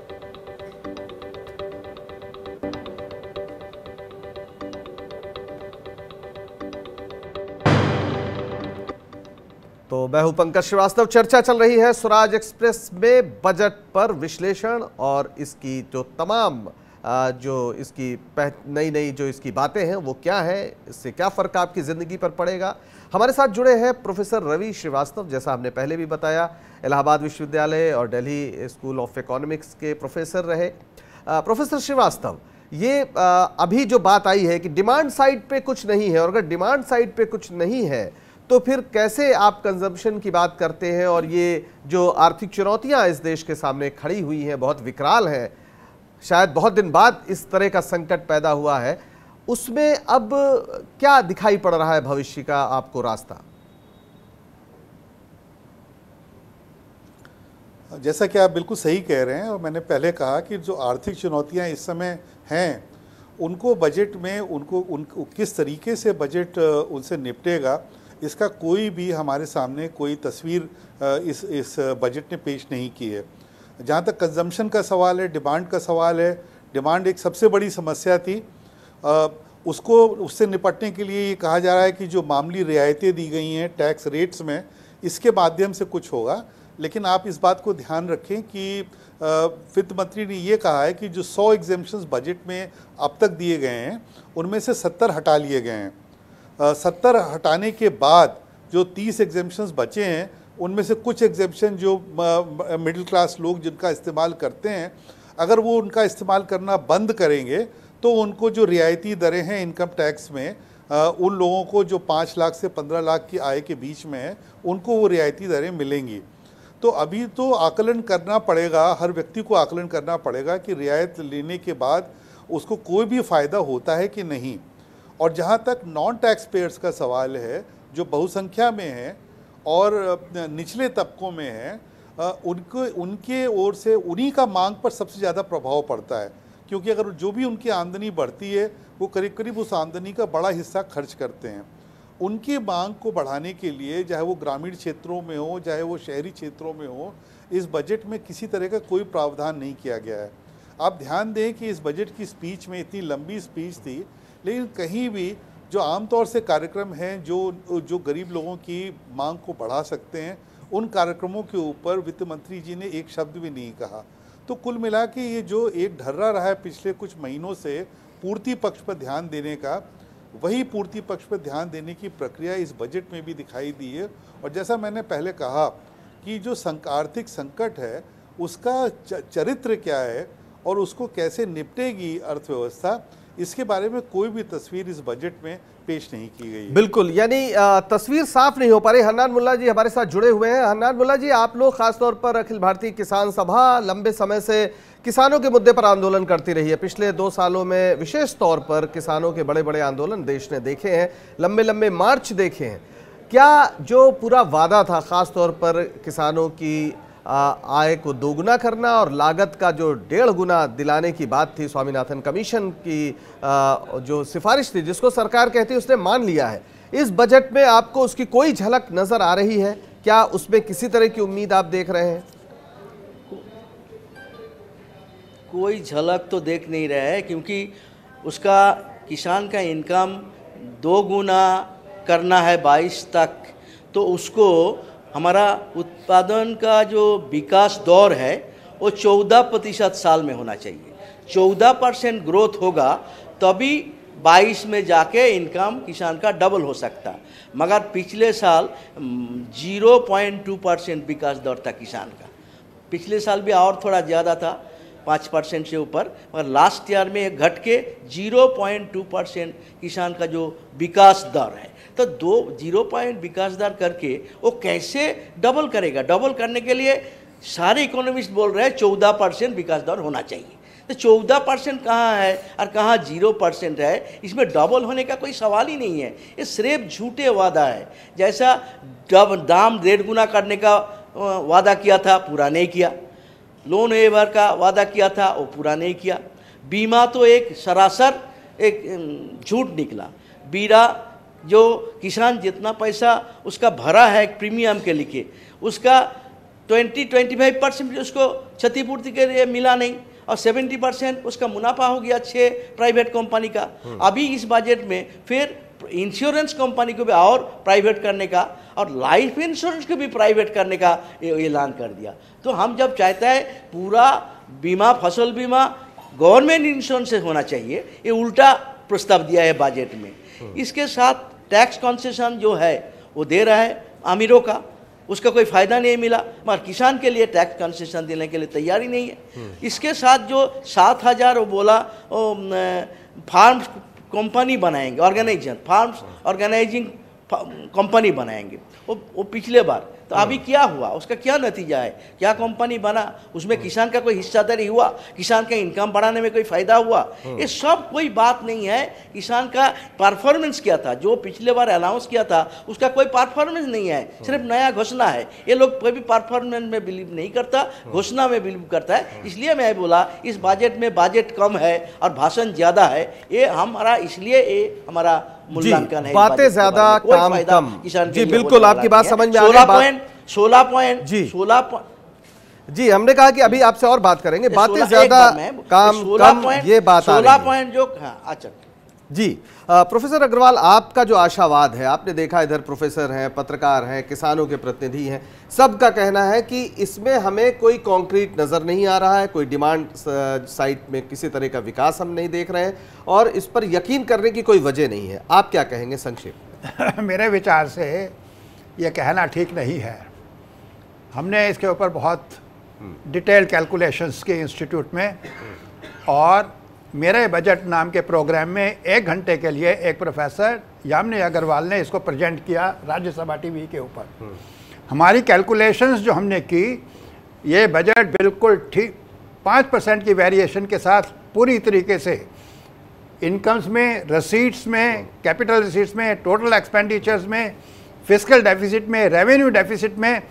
तो मैं हूं पंकज श्रीवास्तव। चर्चा चल रही है स्वराज एक्सप्रेस में बजट पर विश्लेषण और इसकी जो तमाम जो इसकी नई नई जो इसकी बातें हैं वो क्या है, इससे क्या फ़र्क आपकी ज़िंदगी पर पड़ेगा। हमारे साथ जुड़े हैं प्रोफेसर रवि श्रीवास्तव, जैसा हमने पहले भी बताया इलाहाबाद विश्वविद्यालय और दिल्ली स्कूल ऑफ इकोनॉमिक्स के प्रोफेसर रहे। प्रोफेसर श्रीवास्तव, ये अभी जो बात आई है कि डिमांड साइड पे कुछ नहीं है, और अगर डिमांड साइड पे कुछ नहीं है तो फिर कैसे आप कंजम्पशन की बात करते हैं। और ये जो आर्थिक चुनौतियां इस देश के सामने खड़ी हुई हैं, बहुत विकराल हैं, शायद बहुत दिन बाद इस तरह का संकट पैदा हुआ है, उसमें अब क्या दिखाई पड़ रहा है भविष्य का आपको रास्ता? जैसा कि आप बिल्कुल सही कह रहे हैं, और मैंने पहले कहा कि जो आर्थिक चुनौतियां इस समय हैं उनको बजट में उनको उन किस तरीके से बजट उनसे निपटेगा, इसका कोई भी हमारे सामने कोई तस्वीर इस इस बजट ने पेश नहीं की है। जहाँ तक कंजम्पशन का सवाल है, डिमांड का सवाल है, डिमांड एक सबसे बड़ी समस्या थी। आ, उसको उससे निपटने के लिए ये कहा जा रहा है कि जो मामूली रियायतें दी गई हैं टैक्स रेट्स में, इसके माध्यम से कुछ होगा। लेकिन आप इस बात को ध्यान रखें कि वित्त मंत्री ने ये कहा है कि जो सौ एग्जेम्पशंस बजट में अब तक दिए गए हैं उनमें से सत्तर हटा लिए गए हैं। सत्तर हटाने के बाद जो तीस एग्जेम्पशंस बचे हैं उनमें से कुछ एग्जेम्पशन जो मिडिल क्लास लोग जिनका इस्तेमाल करते हैं, अगर वो उनका इस्तेमाल करना बंद करेंगे तो उनको जो रियायती दरें हैं इनकम टैक्स में, उन लोगों को जो पाँच लाख से पंद्रह लाख की आय के बीच में है उनको वो रियायती दरें मिलेंगी। तो अभी तो आकलन करना पड़ेगा, हर व्यक्ति को आकलन करना पड़ेगा कि रियायत लेने के बाद उसको कोई भी फ़ायदा होता है कि नहीं। और जहाँ तक नॉन टैक्स पेयर्स का सवाल है, जो बहुसंख्या में है और निचले तबकों में है, उनको उनके ओर से उन्हीं का मांग पर सबसे ज़्यादा प्रभाव पड़ता है, क्योंकि अगर जो भी उनकी आमदनी बढ़ती है वो करीब करीब उस आमदनी का बड़ा हिस्सा खर्च करते हैं। उनकी मांग को बढ़ाने के लिए, चाहे वो ग्रामीण क्षेत्रों में हो चाहे वो शहरी क्षेत्रों में हो, इस बजट में किसी तरह का कोई प्रावधान नहीं किया गया है। आप ध्यान दें कि इस बजट की स्पीच में इतनी लंबी स्पीच थी, लेकिन कहीं भी जो आमतौर से कार्यक्रम हैं जो जो गरीब लोगों की मांग को बढ़ा सकते हैं, उन कार्यक्रमों के ऊपर वित्त मंत्री जी ने एक शब्द भी नहीं कहा। तो कुल मिला के ये जो एक ढर्रा रहा है पिछले कुछ महीनों से पूर्ति पक्ष पर ध्यान देने का, वही पूर्ति पक्ष पर ध्यान देने की प्रक्रिया इस बजट में भी दिखाई दी है। और जैसा मैंने पहले कहा कि जो संक आर्थिक संकट है उसका चरित्र क्या है और उसको कैसे निपटेगी अर्थव्यवस्था, इसके बारे में कोई भी तस्वीर इस बजट में पेश नहीं की गई। बिल्कुल, यानी तस्वीर साफ नहीं हो पा रही। हन्नान मुल्ला जी हमारे साथ जुड़े हुए हैं। हन्नान मुल्ला जी, आप लोग खासतौर पर अखिल भारतीय किसान सभा लंबे समय से किसानों के मुद्दे पर आंदोलन करती रही है। पिछले दो सालों में विशेष तौर पर किसानों के बड़े बड़े आंदोलन देश ने देखे हैं, लंबे लंबे मार्च देखे हैं। क्या जो पूरा वादा था खासतौर पर किसानों की आय को दोगुना करना और लागत का जो डेढ़ गुना दिलाने की बात थी, स्वामीनाथन कमीशन की जो सिफारिश थी जिसको सरकार कहती है उसने मान लिया है, इस बजट में आपको उसकी कोई झलक नजर आ रही है? क्या उसमें किसी तरह की उम्मीद आप देख रहे हैं? कोई झलक तो देख नहीं रहा है, क्योंकि उसका किसान का इनकम दो गुना करना है बाईस तक, तो उसको हमारा उत्पादन का जो विकास दौर है वो चौदह प्रतिशत साल में होना चाहिए। चौदह परसेंट ग्रोथ होगा तभी बाईस में जाके इनकम किसान का डबल हो सकता। मगर पिछले साल जीरो पॉइंट टू परसेंट विकास दर था किसान का। पिछले साल भी और थोड़ा ज़्यादा था, पाँच परसेंट से ऊपर, मगर लास्ट ईयर में घट के जीरो पॉइंट टू परसेंट किसान का जो विकास दर है। तो दो जीरो पॉइंट विकास दर करके वो कैसे डबल करेगा? डबल करने के लिए सारे इकोनॉमिस्ट बोल रहे हैं चौदह परसेंट विकास दर होना चाहिए। तो चौदह परसेंट कहाँ है और कहाँ जीरो परसेंट है? इसमें डबल होने का कोई सवाल ही नहीं है। ये सिर्फ झूठे वादा है। जैसा डब दाम डेढ़ गुना करने का वादा किया था, पूरा नहीं किया। लोन वेवर का वादा किया था, वो पूरा नहीं किया। बीमा तो एक सरासर एक झूठ निकला। बीरा जो किसान जितना पैसा उसका भरा है प्रीमियम के लिए, उसका ट्वेंटी ट्वेंटी फाइव परसेंट उसको क्षतिपूर्ति के लिए मिला नहीं, और सत्तर परसेंट उसका मुनाफा हो गया छः प्राइवेट कंपनी का। अभी इस बजट में फिर इंश्योरेंस कंपनी को भी और प्राइवेट करने का और लाइफ इंश्योरेंस को भी प्राइवेट करने का ऐलान कर दिया। तो हम जब चाहते हैं पूरा बीमा, फसल बीमा गवर्नमेंट इंश्योरेंस से होना चाहिए, ये उल्टा प्रस्ताव दिया है बजट में। इसके साथ टैक्स कंसेशन जो है वो दे रहा है अमीरों का, उसका कोई फ़ायदा नहीं मिला, मगर किसान के लिए टैक्स कंसेशन देने के लिए तैयारी नहीं है। इसके साथ जो सात हज़ार वो बोला वो फार्म कंपनी बनाएंगे, ऑर्गेनाइजेशन फार्म्स ऑर्गेनाइजिंग कंपनी बनाएंगे, वो वो पिछले बार। तो अभी क्या हुआ? उसका क्या नतीजा है? क्या कंपनी बना? उसमें किसान का कोई हिस्सादारी हुआ? किसान का इनकम बढ़ाने में कोई फ़ायदा हुआ? ये सब कोई बात नहीं है। किसान का परफॉर्मेंस क्या था? जो पिछले बार अनाउंस किया था उसका कोई परफॉर्मेंस नहीं है, सिर्फ नया घोषणा है। ये लोग कोई भी परफॉर्मेंस में बिलीव नहीं करता, घोषणा में बिलीव करता है। इसलिए मैं बोला इस बजट में बजट कम है और भाषण ज़्यादा है। ये हमारा इसलिए ये हमारा मूल्यांकन है। बातें ज्यादा, काम कम। जी बिल्कुल, आपकी बात समझ में आ रही है। सोलह पॉइंट सोलह पॉइंट जी सोलह पॉइंट जी हमने कहा कि अभी आपसे और बात करेंगे। बातें ज्यादा, काम कम, ये बात आ रही है। सोलह पॉइंट जो हाँ, अच्छा जी आ, प्रोफेसर अग्रवाल, आपका जो आशावाद है, आपने देखा इधर प्रोफेसर हैं, पत्रकार हैं, किसानों के प्रतिनिधि हैं, सबका कहना है कि इसमें हमें कोई कॉन्क्रीट नज़र नहीं आ रहा है, कोई डिमांड साइड में किसी तरह का विकास हम नहीं देख रहे हैं और इस पर यकीन करने की कोई वजह नहीं है। आप क्या कहेंगे संक्षेप? मेरे विचार से ये कहना ठीक नहीं है। हमने इसके ऊपर बहुत डिटेल कैलकुलेशंस के इंस्टीट्यूट में और मेरे बजट नाम के प्रोग्राम में एक घंटे के लिए एक प्रोफेसर यामिनी अग्रवाल ने इसको प्रेजेंट किया राज्यसभा टीवी के ऊपर। हमारी कैलकुलेशंस जो हमने की, ये बजट बिल्कुल ठीक पाँच परसेंट की वेरिएशन के साथ पूरी तरीके से इनकम्स में, रसीट्स में, कैपिटल रसीट्स में, टोटल एक्सपेंडिचर्स में, फिस्कल डेफिसिट में, रेवेन्यू डेफिसिट में,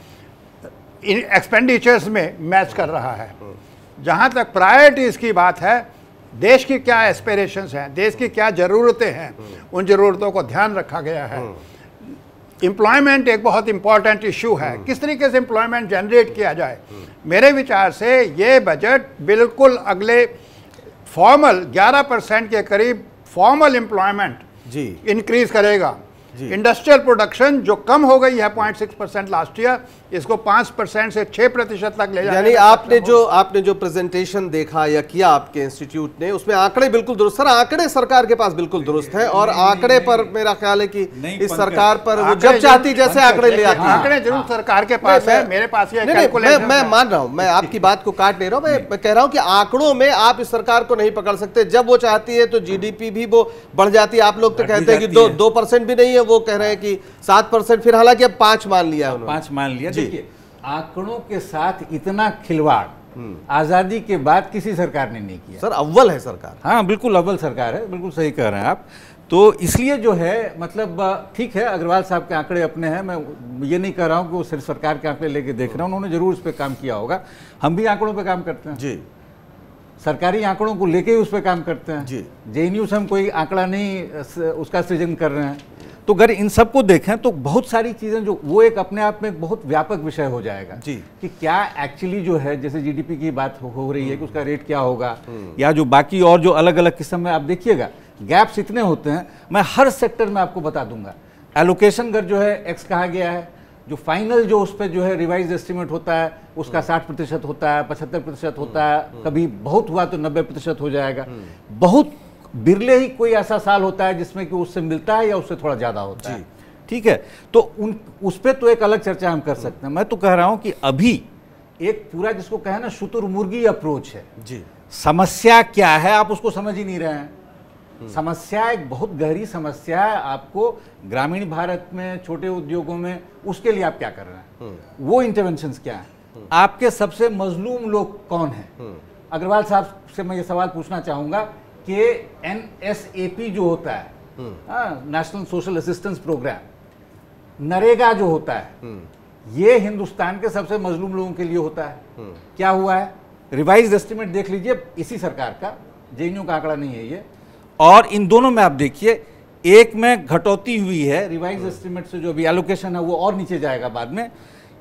एक्सपेंडिचर्स में मैच कर रहा है। जहाँ तक प्रायोरिटीज़ की बात है, देश की क्या एस्पिरेशंस हैं, देश की क्या ज़रूरतें हैं, उन ज़रूरतों को ध्यान रखा गया है। एम्प्लॉयमेंट एक बहुत इंपॉर्टेंट इशू है, किस तरीके से एम्प्लॉयमेंट जनरेट किया जाए। मेरे विचार से ये बजट बिल्कुल अगले फॉर्मल ग्यारह परसेंट के करीब फॉर्मल एम्प्लॉयमेंट जी इंक्रीज करेगा। इंडस्ट्रियल प्रोडक्शन जो कम हो गई है point six percent last year, इसको पाँच परसेंट से छः प्रतिशत तक ले जाने। यानी आपने जो आपने जो प्रेजेंटेशन देखा या किया आपके इंस्टीट्यूट ने, उसमें आंकड़े बिल्कुल दुरुस्त, सर आंकड़े सरकार के पास बिल्कुल दुरुस्त है और आंकड़े पर मेरा ख्याल है कि इस सरकार पर वो जब चाहती जैसे आंकड़े ले आती है। आंकड़े जरूर सरकार के पास है, मेरे पास ये कैलकुलेशन। मैं मान रहा हूँ, मैं आपकी बात को काट नहीं रहा हूँ, मैं कह रहा हूँ कि आंकड़ों में आप इस सरकार को नहीं पकड़ सकते। जब वो चाहती है तो जीडीपी भी वो बढ़ जाती है। आप लोग तो कहते हैं कि दो दो परसेंट भी नहीं है, वो कह रहे हैं कि सात परसेंट, फिर हालांकि अब पांच मान लिया है, पांच मान लिया। देखिए आंकड़ों के साथ इतना खिलवाड़ आजादी के बाद किसी सरकार ने नहीं किया। सर अव्वल है सरकार। हाँ बिल्कुल अव्वल सरकार है, बिल्कुल सही कह रहे हैं आप। तो इसलिए जो है मतलब ठीक है, अग्रवाल साहब के आंकड़े अपने हैं, मैं ये नहीं कह रहा हूँ कि वो सिर्फ सरकार के आंकड़े लेके देख रहा हूँ, उन्होंने जरूर उस पर काम किया होगा। हम भी आंकड़ों पर काम करते हैं जी, सरकारी आंकड़ों को लेके ही उस पर काम करते हैं जी। जेएनयू से हम कोई आंकड़ा नहीं उसका सृजन कर रहे हैं। तो अगर इन सबको देखें तो बहुत सारी चीज़ें जो वो एक अपने आप में एक बहुत व्यापक विषय हो जाएगा जी, कि क्या एक्चुअली जो है जैसे जीडीपी की बात हो, हो रही है कि उसका रेट क्या होगा, या जो बाकी और जो अलग अलग किस्म में आप देखिएगा गैप्स इतने होते हैं। मैं हर सेक्टर में आपको बता दूंगा, एलोकेशन कर जो है एक्स कहा गया है, जो फाइनल जो उस पर जो है रिवाइज एस्टिमेट होता है उसका साठ प्रतिशत होता है, पचहत्तर प्रतिशत होता है, कभी बहुत हुआ तो नब्बे प्रतिशत हो जाएगा। बहुत बिरले ही कोई ऐसा साल होता है जिसमें कि उससे मिलता है या उससे थोड़ा ज़्यादा होता है। ठीक है, तो उन उस पर तो एक अलग चर्चा हम कर सकते हैं। मैं तो कह रहा हूं कि अभी एक पूरा जिसको कहे ना शुतुरमुर्गी अप्रोच है जी। समस्या क्या है आप उसको समझ ही नहीं रहे हैं। समस्या एक बहुत गहरी समस्या है। आपको ग्रामीण भारत में छोटे उद्योगों में उसके लिए आप क्या कर रहे हैं, वो इंटरवेंशंस क्या है, आपके सबसे मजलूम लोग कौन है। अग्रवाल साहब से मैं ये सवाल पूछना चाहूंगा कि एन एस ए पी जो होता है, national social assistance programme, NREGA जो होता है, ये हिंदुस्तान के सबसे मजलूम लोगों के लिए होता है। क्या हुआ है, रिवाइज एस्टिमेट देख लीजिए इसी सरकार का, जेएनयू का आंकड़ा नहीं है ये, और इन दोनों में आप देखिए एक में घटौती हुई है रिवाइज एस्टिमेट से, जो अभी एलोकेशन है वो और नीचे जाएगा बाद में,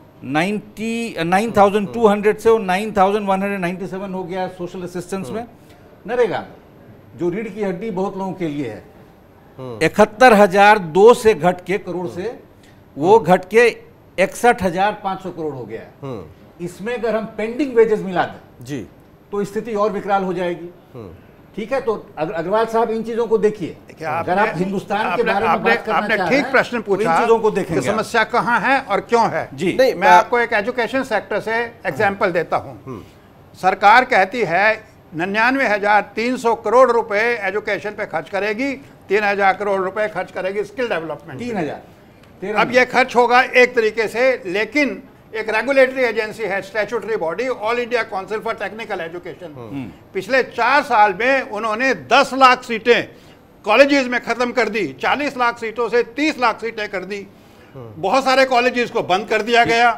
ninety nine thousand two hundred से वो nine thousand one hundred ninety seven हो गया सोशल असिस्टेंस में। नरेगा जो रीढ़ की हड्डी बहुत लोगों के लिए है, इकहत्तर हजार दो से घट के करोड़ से वो घट के इकसठ हजार पांच सौ करोड़ हो गया है। इसमें अगर हम पेंडिंग वेजेस मिला दें जी तो स्थिति और विकराल हो जाएगी। ठीक है, तो अग्रवाल साहब इन चीजों को देखिए, अगर आप हिंदुस्तान के बारे में बात करना चाह रहे हैं, ठीक प्रश्न पूछा, इन चीजों को देखेंगे समस्या कहाँ है और क्यों है जी। नहीं, मैं आपको एक एजुकेशन सेक्टर से एग्जाम्पल देता हूँ। सरकार कहती है निन्यानवे हजार तीन सौ करोड़ रुपए एजुकेशन पे खर्च करेगी, तीन हजार करोड़ रुपए खर्च करेगी स्किल डेवलपमेंट। तीन हजार अब ये खर्च होगा एक तरीके से, लेकिन एक रेगुलेटरी एजेंसी है, statutory body, all India council for technical education, पिछले चार साल में उन्होंने दस लाख सीटें कॉलेजेस में खत्म कर दी, चालीस लाख सीटों से तीस लाख सीटें कर दी। बहुत सारे कॉलेजेस को बंद कर दिया गया,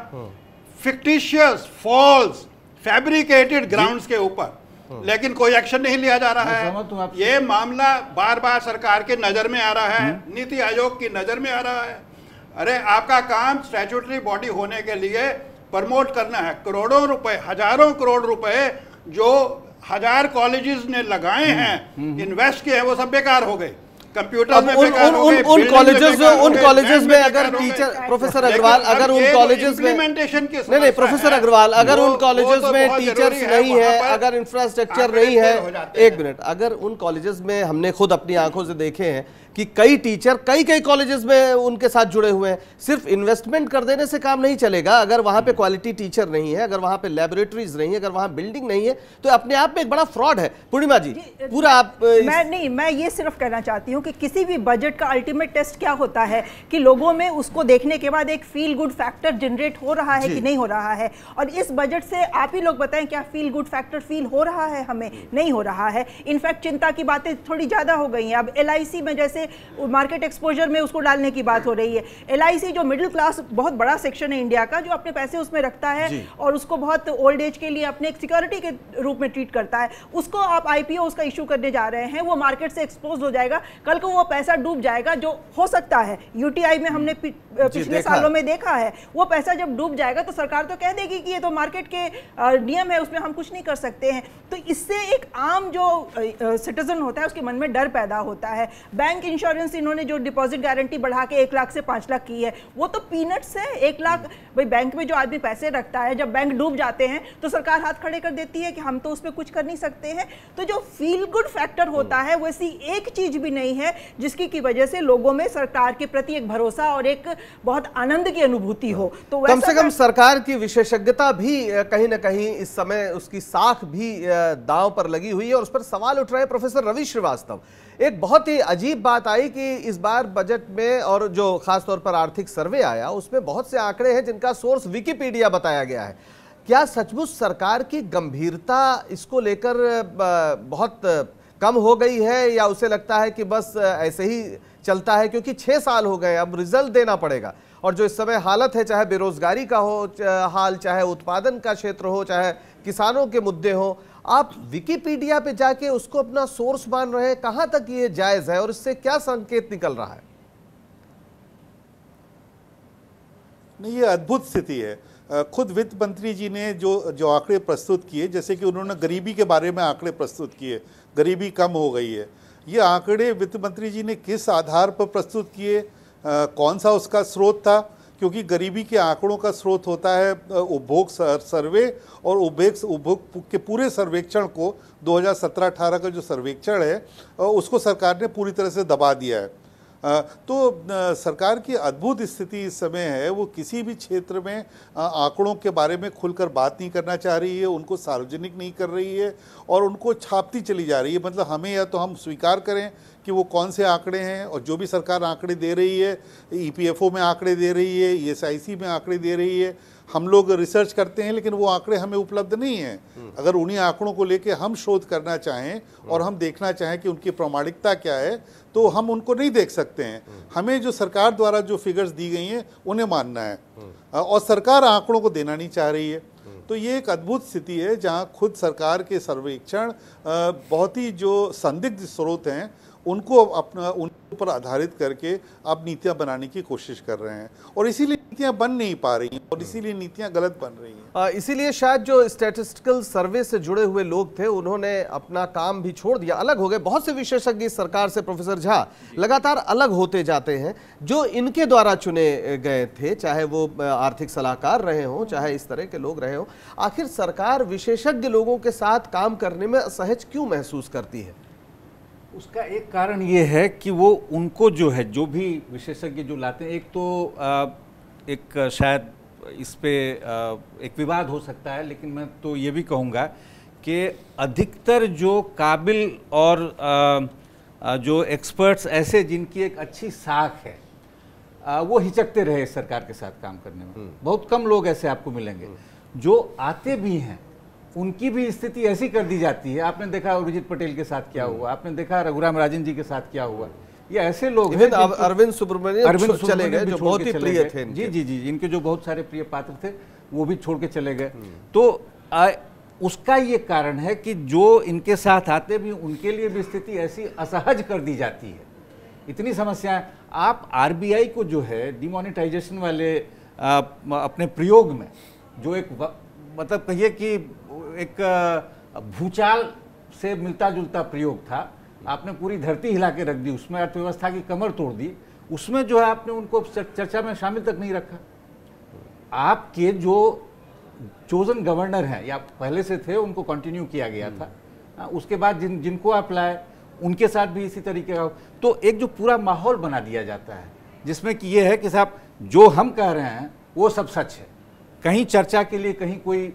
फिक्टिशियस, फॉल्स, फैब्रिकेटेड ग्राउंड्स के ऊपर, लेकिन कोई एक्शन नहीं लिया जा रहा है। ये मामला बार बार सरकार के नजर में आ रहा है, नीति आयोग की नजर में आ रहा है। अरे आपका काम स्टैट्यूटरी बॉडी होने के लिए प्रमोट करना है। करोड़ों रुपए, हजारों करोड़ रुपए जो हजार कॉलेजेस ने लगाए हैं, इन्वेस्ट किए हैं, वो सब बेकार हो गए। कंप्यूटर में बेकार हो गए, उन कॉलेजेस में उन कॉलेजेस में अगर टीचर, प्रोफेसर अग्रवाल, अगर उन कॉलेजेस में नहीं नहीं प्रोफेसर अग्रवाल, अगर उन कॉलेजेस में टीचर्स नहीं है, अगर इंफ्रास्ट्रक्चर नहीं है, एक मिनट, अगर उन कॉलेजेस में हमने खुद अपनी आंखों से देखे हैं कि कई टीचर कई कई कॉलेजेस में उनके साथ जुड़े हुए हैं, सिर्फ इन्वेस्टमेंट कर देने से काम नहीं चलेगा। अगर वहां पे क्वालिटी टीचर नहीं है, अगर वहां पे लैबोरेटरीज नहीं है, अगर वहां बिल्डिंग नहीं है, तो अपने आप में एक बड़ा फ्रॉड है। पूर्णिमा जी, जी पूरा आप मैं नहीं मैं ये सिर्फ कहना चाहती हूँ कि किसी भी बजट का अल्टीमेट टेस्ट क्या होता है कि लोगों में उसको देखने के बाद एक फील गुड फैक्टर जनरेट हो रहा है कि नहीं हो रहा है। और इस बजट से आप ही लोग बताएं क्या फील गुड फैक्टर फील हो रहा है? हमें नहीं हो रहा है। इनफैक्ट चिंता की बातें थोड़ी ज्यादा हो गई हैं। अब एल आई सी में जैसे मार्केट एक्सपोजर में उसको डालने की बात हो रही है। एल आई सी जो मिडिल क्लास बहुत बड़ा सेक्शन है इंडिया का, जो अपने पैसे उसमें रखता है और उसको बहुत ओल्ड एज के लिए अपने एक सिक्योरिटी के रूप में ट्रीट करता है, उसको आप आई पी ओ उसका इशू करने जा रहे हैं, वो मार्केट से एक्सपोज हो जाएगा, कल को वो पैसा डूब जाएगा, जो हो सकता है। यू टी आई में हमने पि, पिछले सालों में देखा है। वो पैसा जब डूब जाएगा तो सरकार तो कह देगी कि ये तो मार्केट के नियम है, उसमें हम कुछ नहीं कर सकते हैं। तो इससे एक आम जो सिटीजन होता है उसके मन में डर पैदा होता है। बैंक इंश्योरेंस इन्होंने जो डिपॉजिट गारंटी बढ़ा के एक लाख से पांच लाख की है, वो तो पीनट्स है। एक लाख भाई बैंक में जो आदमी पैसे रखता है, जब बैंक डूब जाते हैं तो सरकार हाथ खड़े कर देती है कि हम तो उसमें कुछ कर नहीं सकते हैं। तो जो फील गुड फैक्टर होता है वैसी एक चीज भी नहीं है जिसकी की वजह से लोगों में सरकार के प्रति एक भरोसा और एक बहुत आनंद की अनुभूति हो। तो कम से कम सरकार की विशेषज्ञता भी कहीं ना कहीं इस समय उसकी साख भी दांव पर लगी हुई है और उस पर सवाल उठ रहे हैं। प्रोफेसर रवि श्रीवास्तव, एक बहुत ही अजीब बात आई कि इस बार बजट में और जो खासतौर पर आर्थिक सर्वे आया उसमें बहुत से आंकड़े हैं जिनका सोर्स विकिपीडिया बताया गया है। क्या सचमुच सरकार की गंभीरता इसको लेकर बहुत कम हो गई है या उसे लगता है कि बस ऐसे ही चलता है क्योंकि छह साल हो गए, अब रिजल्ट देना पड़ेगा? और जो इस समय हालत है, चाहे बेरोजगारी का हो हाल, चाहे उत्पादन का क्षेत्र हो, चाहे किसानों के मुद्दे हो, आप विकिपीडिया पे जाके उसको अपना सोर्स मान रहे हैं, कहां तक ये जायज है और इससे क्या संकेत निकल रहा है? नहीं, ये अद्भुत स्थिति है। खुद वित्त मंत्री जी ने जो जो आंकड़े प्रस्तुत किए, जैसे कि उन्होंने गरीबी के बारे में आंकड़े प्रस्तुत किए, गरीबी कम हो गई है। ये आंकड़े वित्त मंत्री जी ने किस आधार पर प्रस्तुत किए कौन सा उसका स्रोत था, क्योंकि गरीबी के आंकड़ों का स्रोत होता है उपभोग सर्वे, और उपभोग उपभोग के पूरे सर्वेक्षण को दो हज़ार सत्रह अठारह का जो सर्वेक्षण है उसको सरकार ने पूरी तरह से दबा दिया है। तो सरकार की अद्भुत स्थिति इस समय है, वो किसी भी क्षेत्र में आंकड़ों के बारे में खुलकर बात नहीं करना चाह रही है, उनको सार्वजनिक नहीं कर रही है और उनको छापती चली जा रही है। मतलब हमें या तो हम स्वीकार करें कि वो कौन से आंकड़े हैं, और जो भी सरकार आंकड़े दे रही है, ई पी एफ ओ में आंकड़े दे रही है, ई एस आई सी में आंकड़े दे रही है, हम लोग रिसर्च करते हैं लेकिन वो आंकड़े हमें उपलब्ध नहीं हैं। अगर उन्हीं आंकड़ों को लेके हम शोध करना चाहें और हम देखना चाहें कि उनकी प्रामाणिकता क्या है, तो हम उनको नहीं देख सकते हैं। हमें जो सरकार द्वारा जो फिगर्स दी गई हैं उन्हें मानना है, और सरकार आंकड़ों को देना नहीं चाह रही है। तो ये एक अद्भुत स्थिति है जहां खुद सरकार के सर्वेक्षण बहुत ही जो संदिग्ध स्रोत हैं उनको अपना उन पर आधारित करके आप नीतियां बनाने की कोशिश कर रहे हैं, और इसीलिए नीतियां बन नहीं पा रही हैं और इसीलिए नीतियां गलत बन रही हैं। इसीलिए शायद जो स्टैटिस्टिकल सर्वे से जुड़े हुए लोग थे उन्होंने अपना काम भी छोड़ दिया, अलग हो गए। बहुत से विशेषज्ञ इस सरकार से, प्रोफेसर झा, लगातार अलग होते जाते हैं जो इनके द्वारा चुने गए थे, चाहे वो आर्थिक सलाहकार रहे हों, चाहे इस तरह के लोग रहे हों। आखिर सरकार विशेषज्ञ लोगों के साथ काम करने में असहज क्यों महसूस करती है? उसका एक कारण ये है कि वो उनको जो है, जो भी विशेषज्ञ जो लाते हैं, एक तो आ, एक शायद इस पे आ, एक विवाद हो सकता है, लेकिन मैं तो ये भी कहूँगा कि अधिकतर जो काबिल और आ, आ, जो एक्सपर्ट्स ऐसे जिनकी एक अच्छी साख है, आ, वो हिचकते रहे सरकार के साथ काम करने में। बहुत कम लोग ऐसे आपको मिलेंगे। जो आते भी हैं उनकी भी स्थिति ऐसी कर दी जाती है। आपने देखा उर्जित पटेल के साथ क्या हुआ, आपने देखा रघुराम राजन जी के साथ क्या हुआ। ये ऐसे लोग हैं, अरविंद सुब्रमण्यम अरविंद चले गए जो बहुत ही प्रिय थे। जी जी जी इनके जो बहुत सारे प्रिय पात्र थे वो भी छोड़ के चले गए। तो आ, उसका ये कारण है कि जो इनके साथ आते भी उनके लिए भी स्थिति ऐसी असहज कर दी जाती है। इतनी समस्याएं। आप आर बी आई को जो है डिमोनेटाइजेशन वाले आ, अपने प्रयोग में जो एक मतलब कहिए कि एक भूचाल से मिलता जुलता प्रयोग था, आपने पूरी धरती हिला के रख दी, उसमें अर्थव्यवस्था की कमर तोड़ दी, उसमें जो है आपने उनको चर्चा में शामिल तक नहीं रखा। आपके जो चोजन गवर्नर हैं या पहले से थे उनको कंटिन्यू किया गया था, उसके बाद जिन जिनको आप लाए उनके साथ भी इसी तरीके का। तो एक जो पूरा माहौल बना दिया जाता है जिसमें कि ये है कि साहब जो हम कह रहे हैं वो सब सच है, कहीं चर्चा के लिए कहीं कोई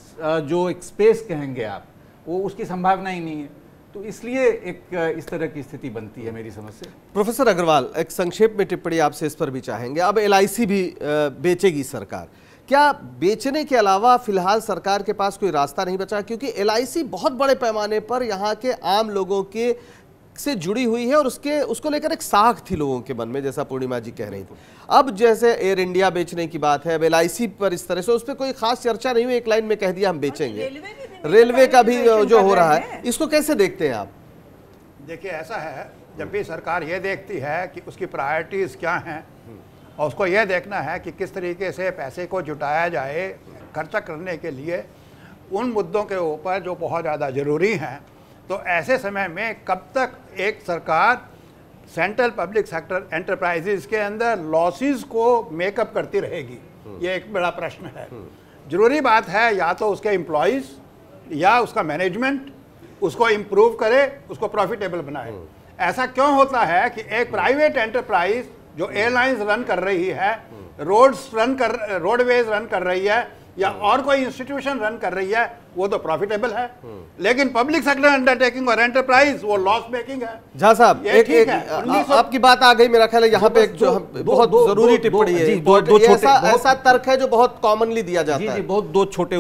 जो एक स्पेस कहेंगे आप वो उसकी संभावना ही नहीं है। तो इसलिए एक इस तरह की स्थिति बनती है मेरी समझ से। प्रोफेसर अग्रवाल, एक संक्षेप में टिप्पणी आपसे इस पर भी चाहेंगे। अब एल आई सी भी बेचेगी सरकार, क्या बेचने के अलावा फिलहाल सरकार के पास कोई रास्ता नहीं बचा? क्योंकि एल आई सी बहुत बड़े पैमाने पर यहाँ के आम लोगों के से जुड़ी हुई है और उसके उसको लेकर एक साख थी लोगों के मन में, जैसा पूर्णिमा जी कह रही थी। अब जैसे एयर इंडिया बेचने की बात है, अब एल आई सी पर इस तरह से उस पर कोई खास चर्चा नहीं हुई, एक लाइन में कह दिया हम बेचेंगे। रेलवे का भी जो हो रहा है, इसको कैसे देखते हैं आप? देखिए ऐसा है, जब भी सरकार ये देखती है कि उसकी प्रायोरिटीज़ क्या हैं और उसको ये देखना है कि किस तरीके से पैसे को जुटाया जाए खर्चा करने के लिए उन मुद्दों के ऊपर जो बहुत ज़्यादा ज़रूरी हैं, तो ऐसे समय में कब तक एक सरकार सेंट्रल पब्लिक सेक्टर एंटरप्राइजेज के अंदर लॉसेस को मेकअप करती रहेगी, ये एक बड़ा प्रश्न है। ज़रूरी बात है या तो उसके एम्प्लॉयज़ या उसका मैनेजमेंट उसको इम्प्रूव करे, उसको प्रॉफिटेबल बनाए। ऐसा क्यों होता है कि एक प्राइवेट एंटरप्राइज जो एयरलाइंस रन कर रही है, रोड्स रन कर रोडवेज रन कर रही है या और कोई इंस्टीट्यूशन रन कर रही है, वो तो प्रॉफिटेबल है, लेकिन पब्लिक सेक्टर अंडरटेकिंग और एंटरप्राइज वो लॉस मेकिंग है। झा साहब, एक, एक आपकी बात आ गई, मेरा ख्याल है यहाँ पे एक जो बहुत जरूरी टिप्पणी है, दो, दो ऐसा ऐसा तर्क है जो बहुत कॉमनली दिया जाता है। जी, बहुत दो छोटे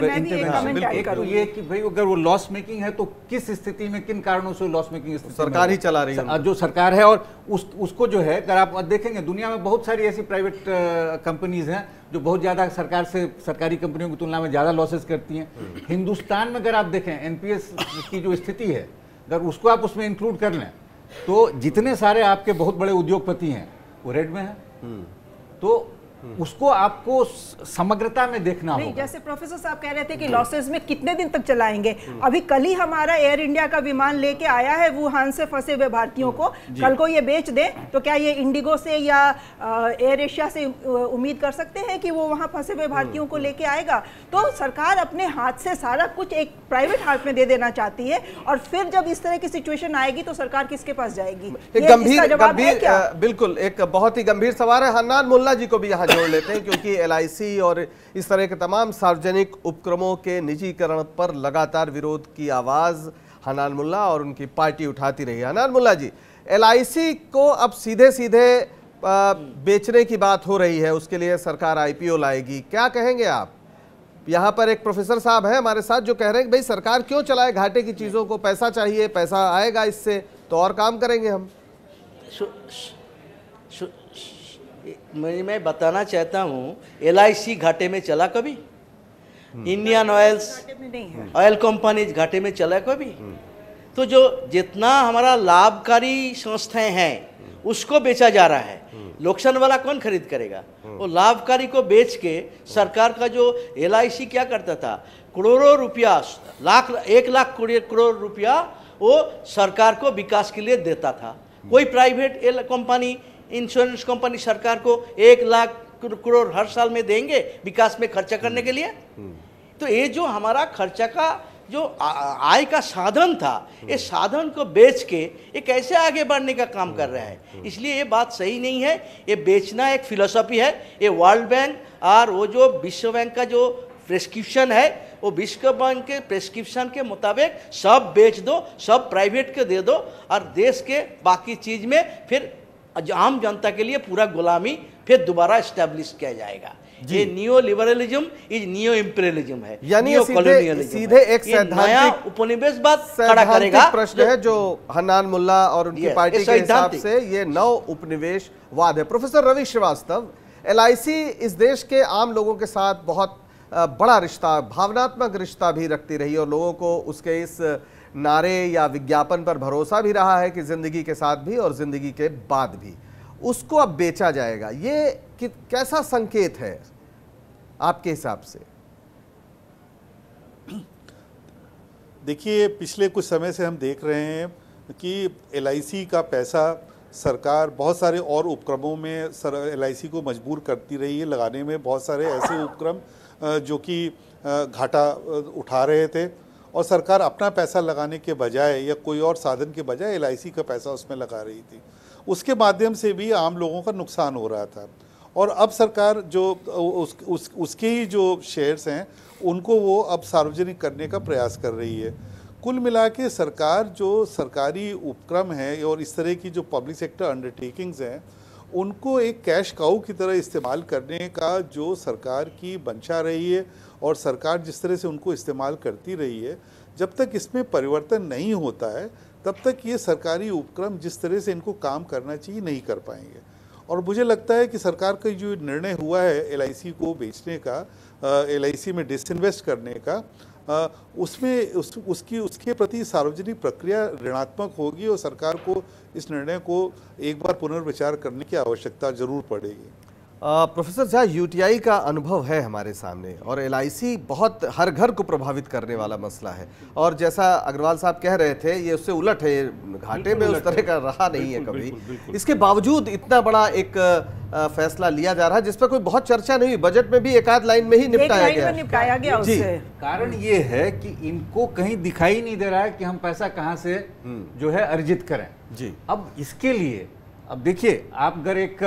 इंटरवेंशन। ये कि भाई अगर वो लॉस मेकिंग है तो किस स्थिति में, किन कारणों से लॉस मेकिंग सरकार ही चला रही है, जो सरकार है, और उस उसको जो है अगर आप देखेंगे दुनिया में बहुत सारी ऐसी प्राइवेट कंपनीज हैं जो बहुत ज्यादा सरकार से सरकारी कंपनियों की तुलना में ज्यादा लॉसेस करती हैं। हिंदुस्तान में अगर आप देखें एन पी एस की जो स्थिति है, अगर उसको आप उसमें इंक्लूड कर लें तो जितने सारे आपके बहुत बड़े उद्योगपति हैं वो रेड में हैं। तो उसको आपको समग्रता में देखना नहीं, होगा। जैसे प्रोफेसर साहब कह रहे थे कि लॉसेस में कितने दिन तक चलाएंगे, अभी कल ही हमारा एयर इंडिया का विमान लेके आया है वुहान से फंसे हुए भारतीयों को, कल को ये बेच दें तो क्या ये इंडिगो से या एयर एशिया से उम्मीद कर सकते हैं कि वो वहां फंसे हुए भारतीयों को लेके आएगा? तो सरकार अपने हाथ से सारा कुछ एक प्राइवेट हाथ में दे देना चाहती है, और फिर जब इस तरह की सिचुएशन आएगी तो सरकार किसके पास जाएगी? एक गंभीर गंभीर बिल्कुल एक बहुत ही गंभीर सवाल है। हन्नान मुल्ला जी को भी यहाँ जोड़ लेते हैं, क्योंकि एल आई सी और इस तरह के तमाम सार्वजनिक उपक्रमों के निजीकरण पर लगातार विरोध की आवाज हन्नान मुल्ला और उनकी पार्टी उठाती रही है। हन्नान मुल्ला जी, एल आई सी को अब सीधे सीधे बेचने की बात हो रही है, उसके लिए सरकार आई पी ओ लाएगी, क्या कहेंगे आप? यहाँ पर एक प्रोफेसर साहब है हमारे साथ जो कह रहे हैं कि भाई सरकार क्यों चलाए घाटे की चीज़ों को, पैसा चाहिए, पैसा आएगा इससे तो और काम करेंगे हम। सु, सु, मैं मैं बताना चाहता हूँ, एल आई सी घाटे में चला कभी? इंडियन ऑयल्स ऑयल कंपनीज घाटे में चला कभी? तो जो जितना हमारा लाभकारी संस्थाएं हैं उसको बेचा जा रहा है, लोकसन वाला कौन खरीद करेगा? वो लाभकारी को बेच के सरकार का जो एल आई सी क्या करता था, करोड़ों रुपया, लाख एक लाख करोड़ रुपया वो सरकार को विकास के लिए देता था। कोई private L company, insurance company सरकार को एक लाख करोड़ हर साल में देंगे विकास में खर्चा करने के लिए? तो ये जो हमारा खर्चा का जो आय का साधन था, ये साधन को बेच के ये कैसे आगे बढ़ने का काम कर रहा है? इसलिए ये बात सही नहीं है। ये बेचना एक फिलॉसफी है। ये वर्ल्ड बैंक और वो जो विश्व बैंक का जो प्रेस्क्रिप्शन है, वो विश्व बैंक के प्रेस्क्रिप्शन के मुताबिक सब बेच दो, सब प्राइवेट के दे दो, और देश के बाकी चीज में फिर आम जनता के लिए पूरा गुलामी फिर दोबारा एस्टेब्लिश किया जाएगा। ये neo liberalism is neo imperialism है, यानी सीधे सीधे एक सैद्धांतिक उपनिवेशवाद खड़ा करेगा। प्रश्न है जो हन्नान मुल्ला और उनकी पार्टी के हिसाब से ये नव उपनिवेशवाद है। Professor Ravi Srivastava, L I C इस देश के आम लोगों के साथ बहुत बड़ा रिश्ता, भावनात्मक रिश्ता भी रखती रही, और लोगों को उसके इस नारे या विज्ञापन पर भरोसा भी रहा है कि जिंदगी के साथ भी और जिंदगी के बाद भी। उसको अब बेचा जाएगा, ये कि कैसा संकेत है आपके हिसाब से? देखिए, पिछले कुछ समय से हम देख रहे हैं कि एल आई सी का पैसा सरकार बहुत सारे और उपक्रमों में एल आई सी को मजबूर करती रही है लगाने में। बहुत सारे ऐसे उपक्रम जो कि घाटा उठा रहे थे, और सरकार अपना पैसा लगाने के बजाय या कोई और साधन के बजाय एल आई सी का पैसा उसमें लगा रही थी। उसके माध्यम से भी आम लोगों का नुकसान हो रहा था। और अब सरकार जो उस, उस उसके ही जो शेयर्स हैं उनको वो अब सार्वजनिक करने का प्रयास कर रही है। कुल मिला के सरकार जो सरकारी उपक्रम है और इस तरह की जो पब्लिक सेक्टर अंडरटेकिंग्स हैं उनको एक कैश काऊ की तरह इस्तेमाल करने का जो सरकार की मंशा रही है, और सरकार जिस तरह से उनको इस्तेमाल करती रही है, जब तक इसमें परिवर्तन नहीं होता है तब तक ये सरकारी उपक्रम जिस तरह से इनको काम करना चाहिए नहीं कर पाएंगे। और मुझे लगता है कि सरकार का जो निर्णय हुआ है एल आई सी को बेचने का, एल आई सी में डिसइन्वेस्ट करने का, आ, उसमें उस, उसकी उसके प्रति सार्वजनिक प्रक्रिया ऋणात्मक होगी, और सरकार को इस निर्णय को एक बार पुनर्विचार करने की आवश्यकता जरूर पड़ेगी। Professor Jha, U T I का अनुभव है हमारे सामने, और एल आई सी बहुत हर घर को प्रभावित करने वाला मसला है, और जैसा अग्रवाल साहब कह रहे थे ये उससे उलट है, घाटे में उस तरह का रहा नहीं है कभी। इसके बावजूद इतना बड़ा एक फैसला लिया जा रहा है जिस पर कोई बहुत चर्चा नहीं हुई, बजट में भी एक आध लाइन में ही निपटाया गया निपटाया गया उससे। कारण ये है कि इनको कहीं दिखाई नहीं दे रहा है कि हम पैसा कहाँ से जो है अर्जित करें जी। अब इसके लिए अब देखिए, आप अगर एक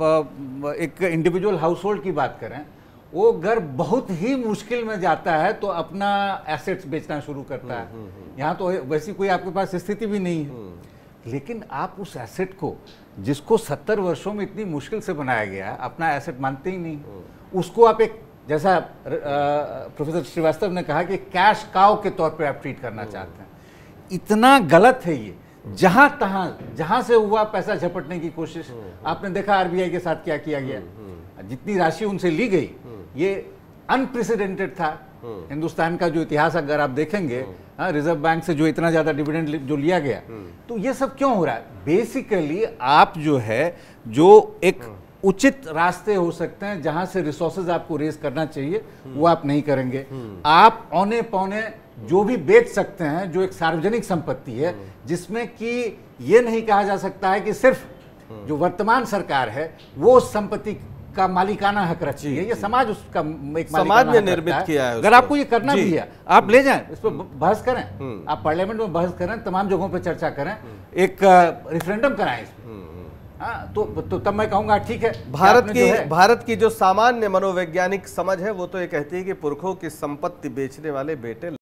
एक इंडिविजुअल हाउस होल्ड की बात करें, वो घर बहुत ही मुश्किल में जाता है तो अपना एसेट्स बेचना शुरू करता है। यहाँ तो वैसी कोई आपके पास स्थिति भी नहीं है, लेकिन आप उस एसेट को जिसको सत्तर वर्षों में इतनी मुश्किल से बनाया गया है अपना एसेट मानते ही नहीं, उसको आप एक जैसा प्रोफेसर श्रीवास्तव ने कहा कि कैश काउ के तौर पे आप ट्रीट करना चाहते हैं। इतना गलत है ये। जहां तहां जहां से हुआ पैसा झपटने की कोशिश, आपने देखा आर बी आई के साथ क्या किया गया, जितनी राशि उनसे ली गई ये अनप्रेसिडेंटेड था। हिंदुस्तान का जो इतिहास अगर आप देखेंगे, रिजर्व बैंक से जो इतना ज्यादा डिविडेंड जो लिया गया, तो ये सब क्यों हो रहा है? बेसिकली आप जो है जो एक उचित रास्ते हो सकते हैं जहां से रिसोर्सेज आपको रेज करना चाहिए वो आप नहीं करेंगे। आप औने पौने जो भी बेच सकते हैं, जो एक सार्वजनिक संपत्ति है, जिसमें कि ये नहीं कहा जा सकता है कि सिर्फ जो वर्तमान सरकार है वो उस संपत्ति का मालिकाना हक रखती है, ये समाज उसका एक समाज ने निर्मित किया है। अगर आपको ये करना भी है, आप ले जाएं, इस पर बहस करें, आप पार्लियामेंट में बहस करें, तमाम जगहों पर चर्चा करें, एक रेफरेंडम कराएं इस पर। हाँ, तो, तो तब मैं कहूंगा ठीक है। भारत की भारत की जो सामान्य मनोवैज्ञानिक समझ है वो तो ये कहती है कि पुरखों की संपत्ति बेचने वाले बेटे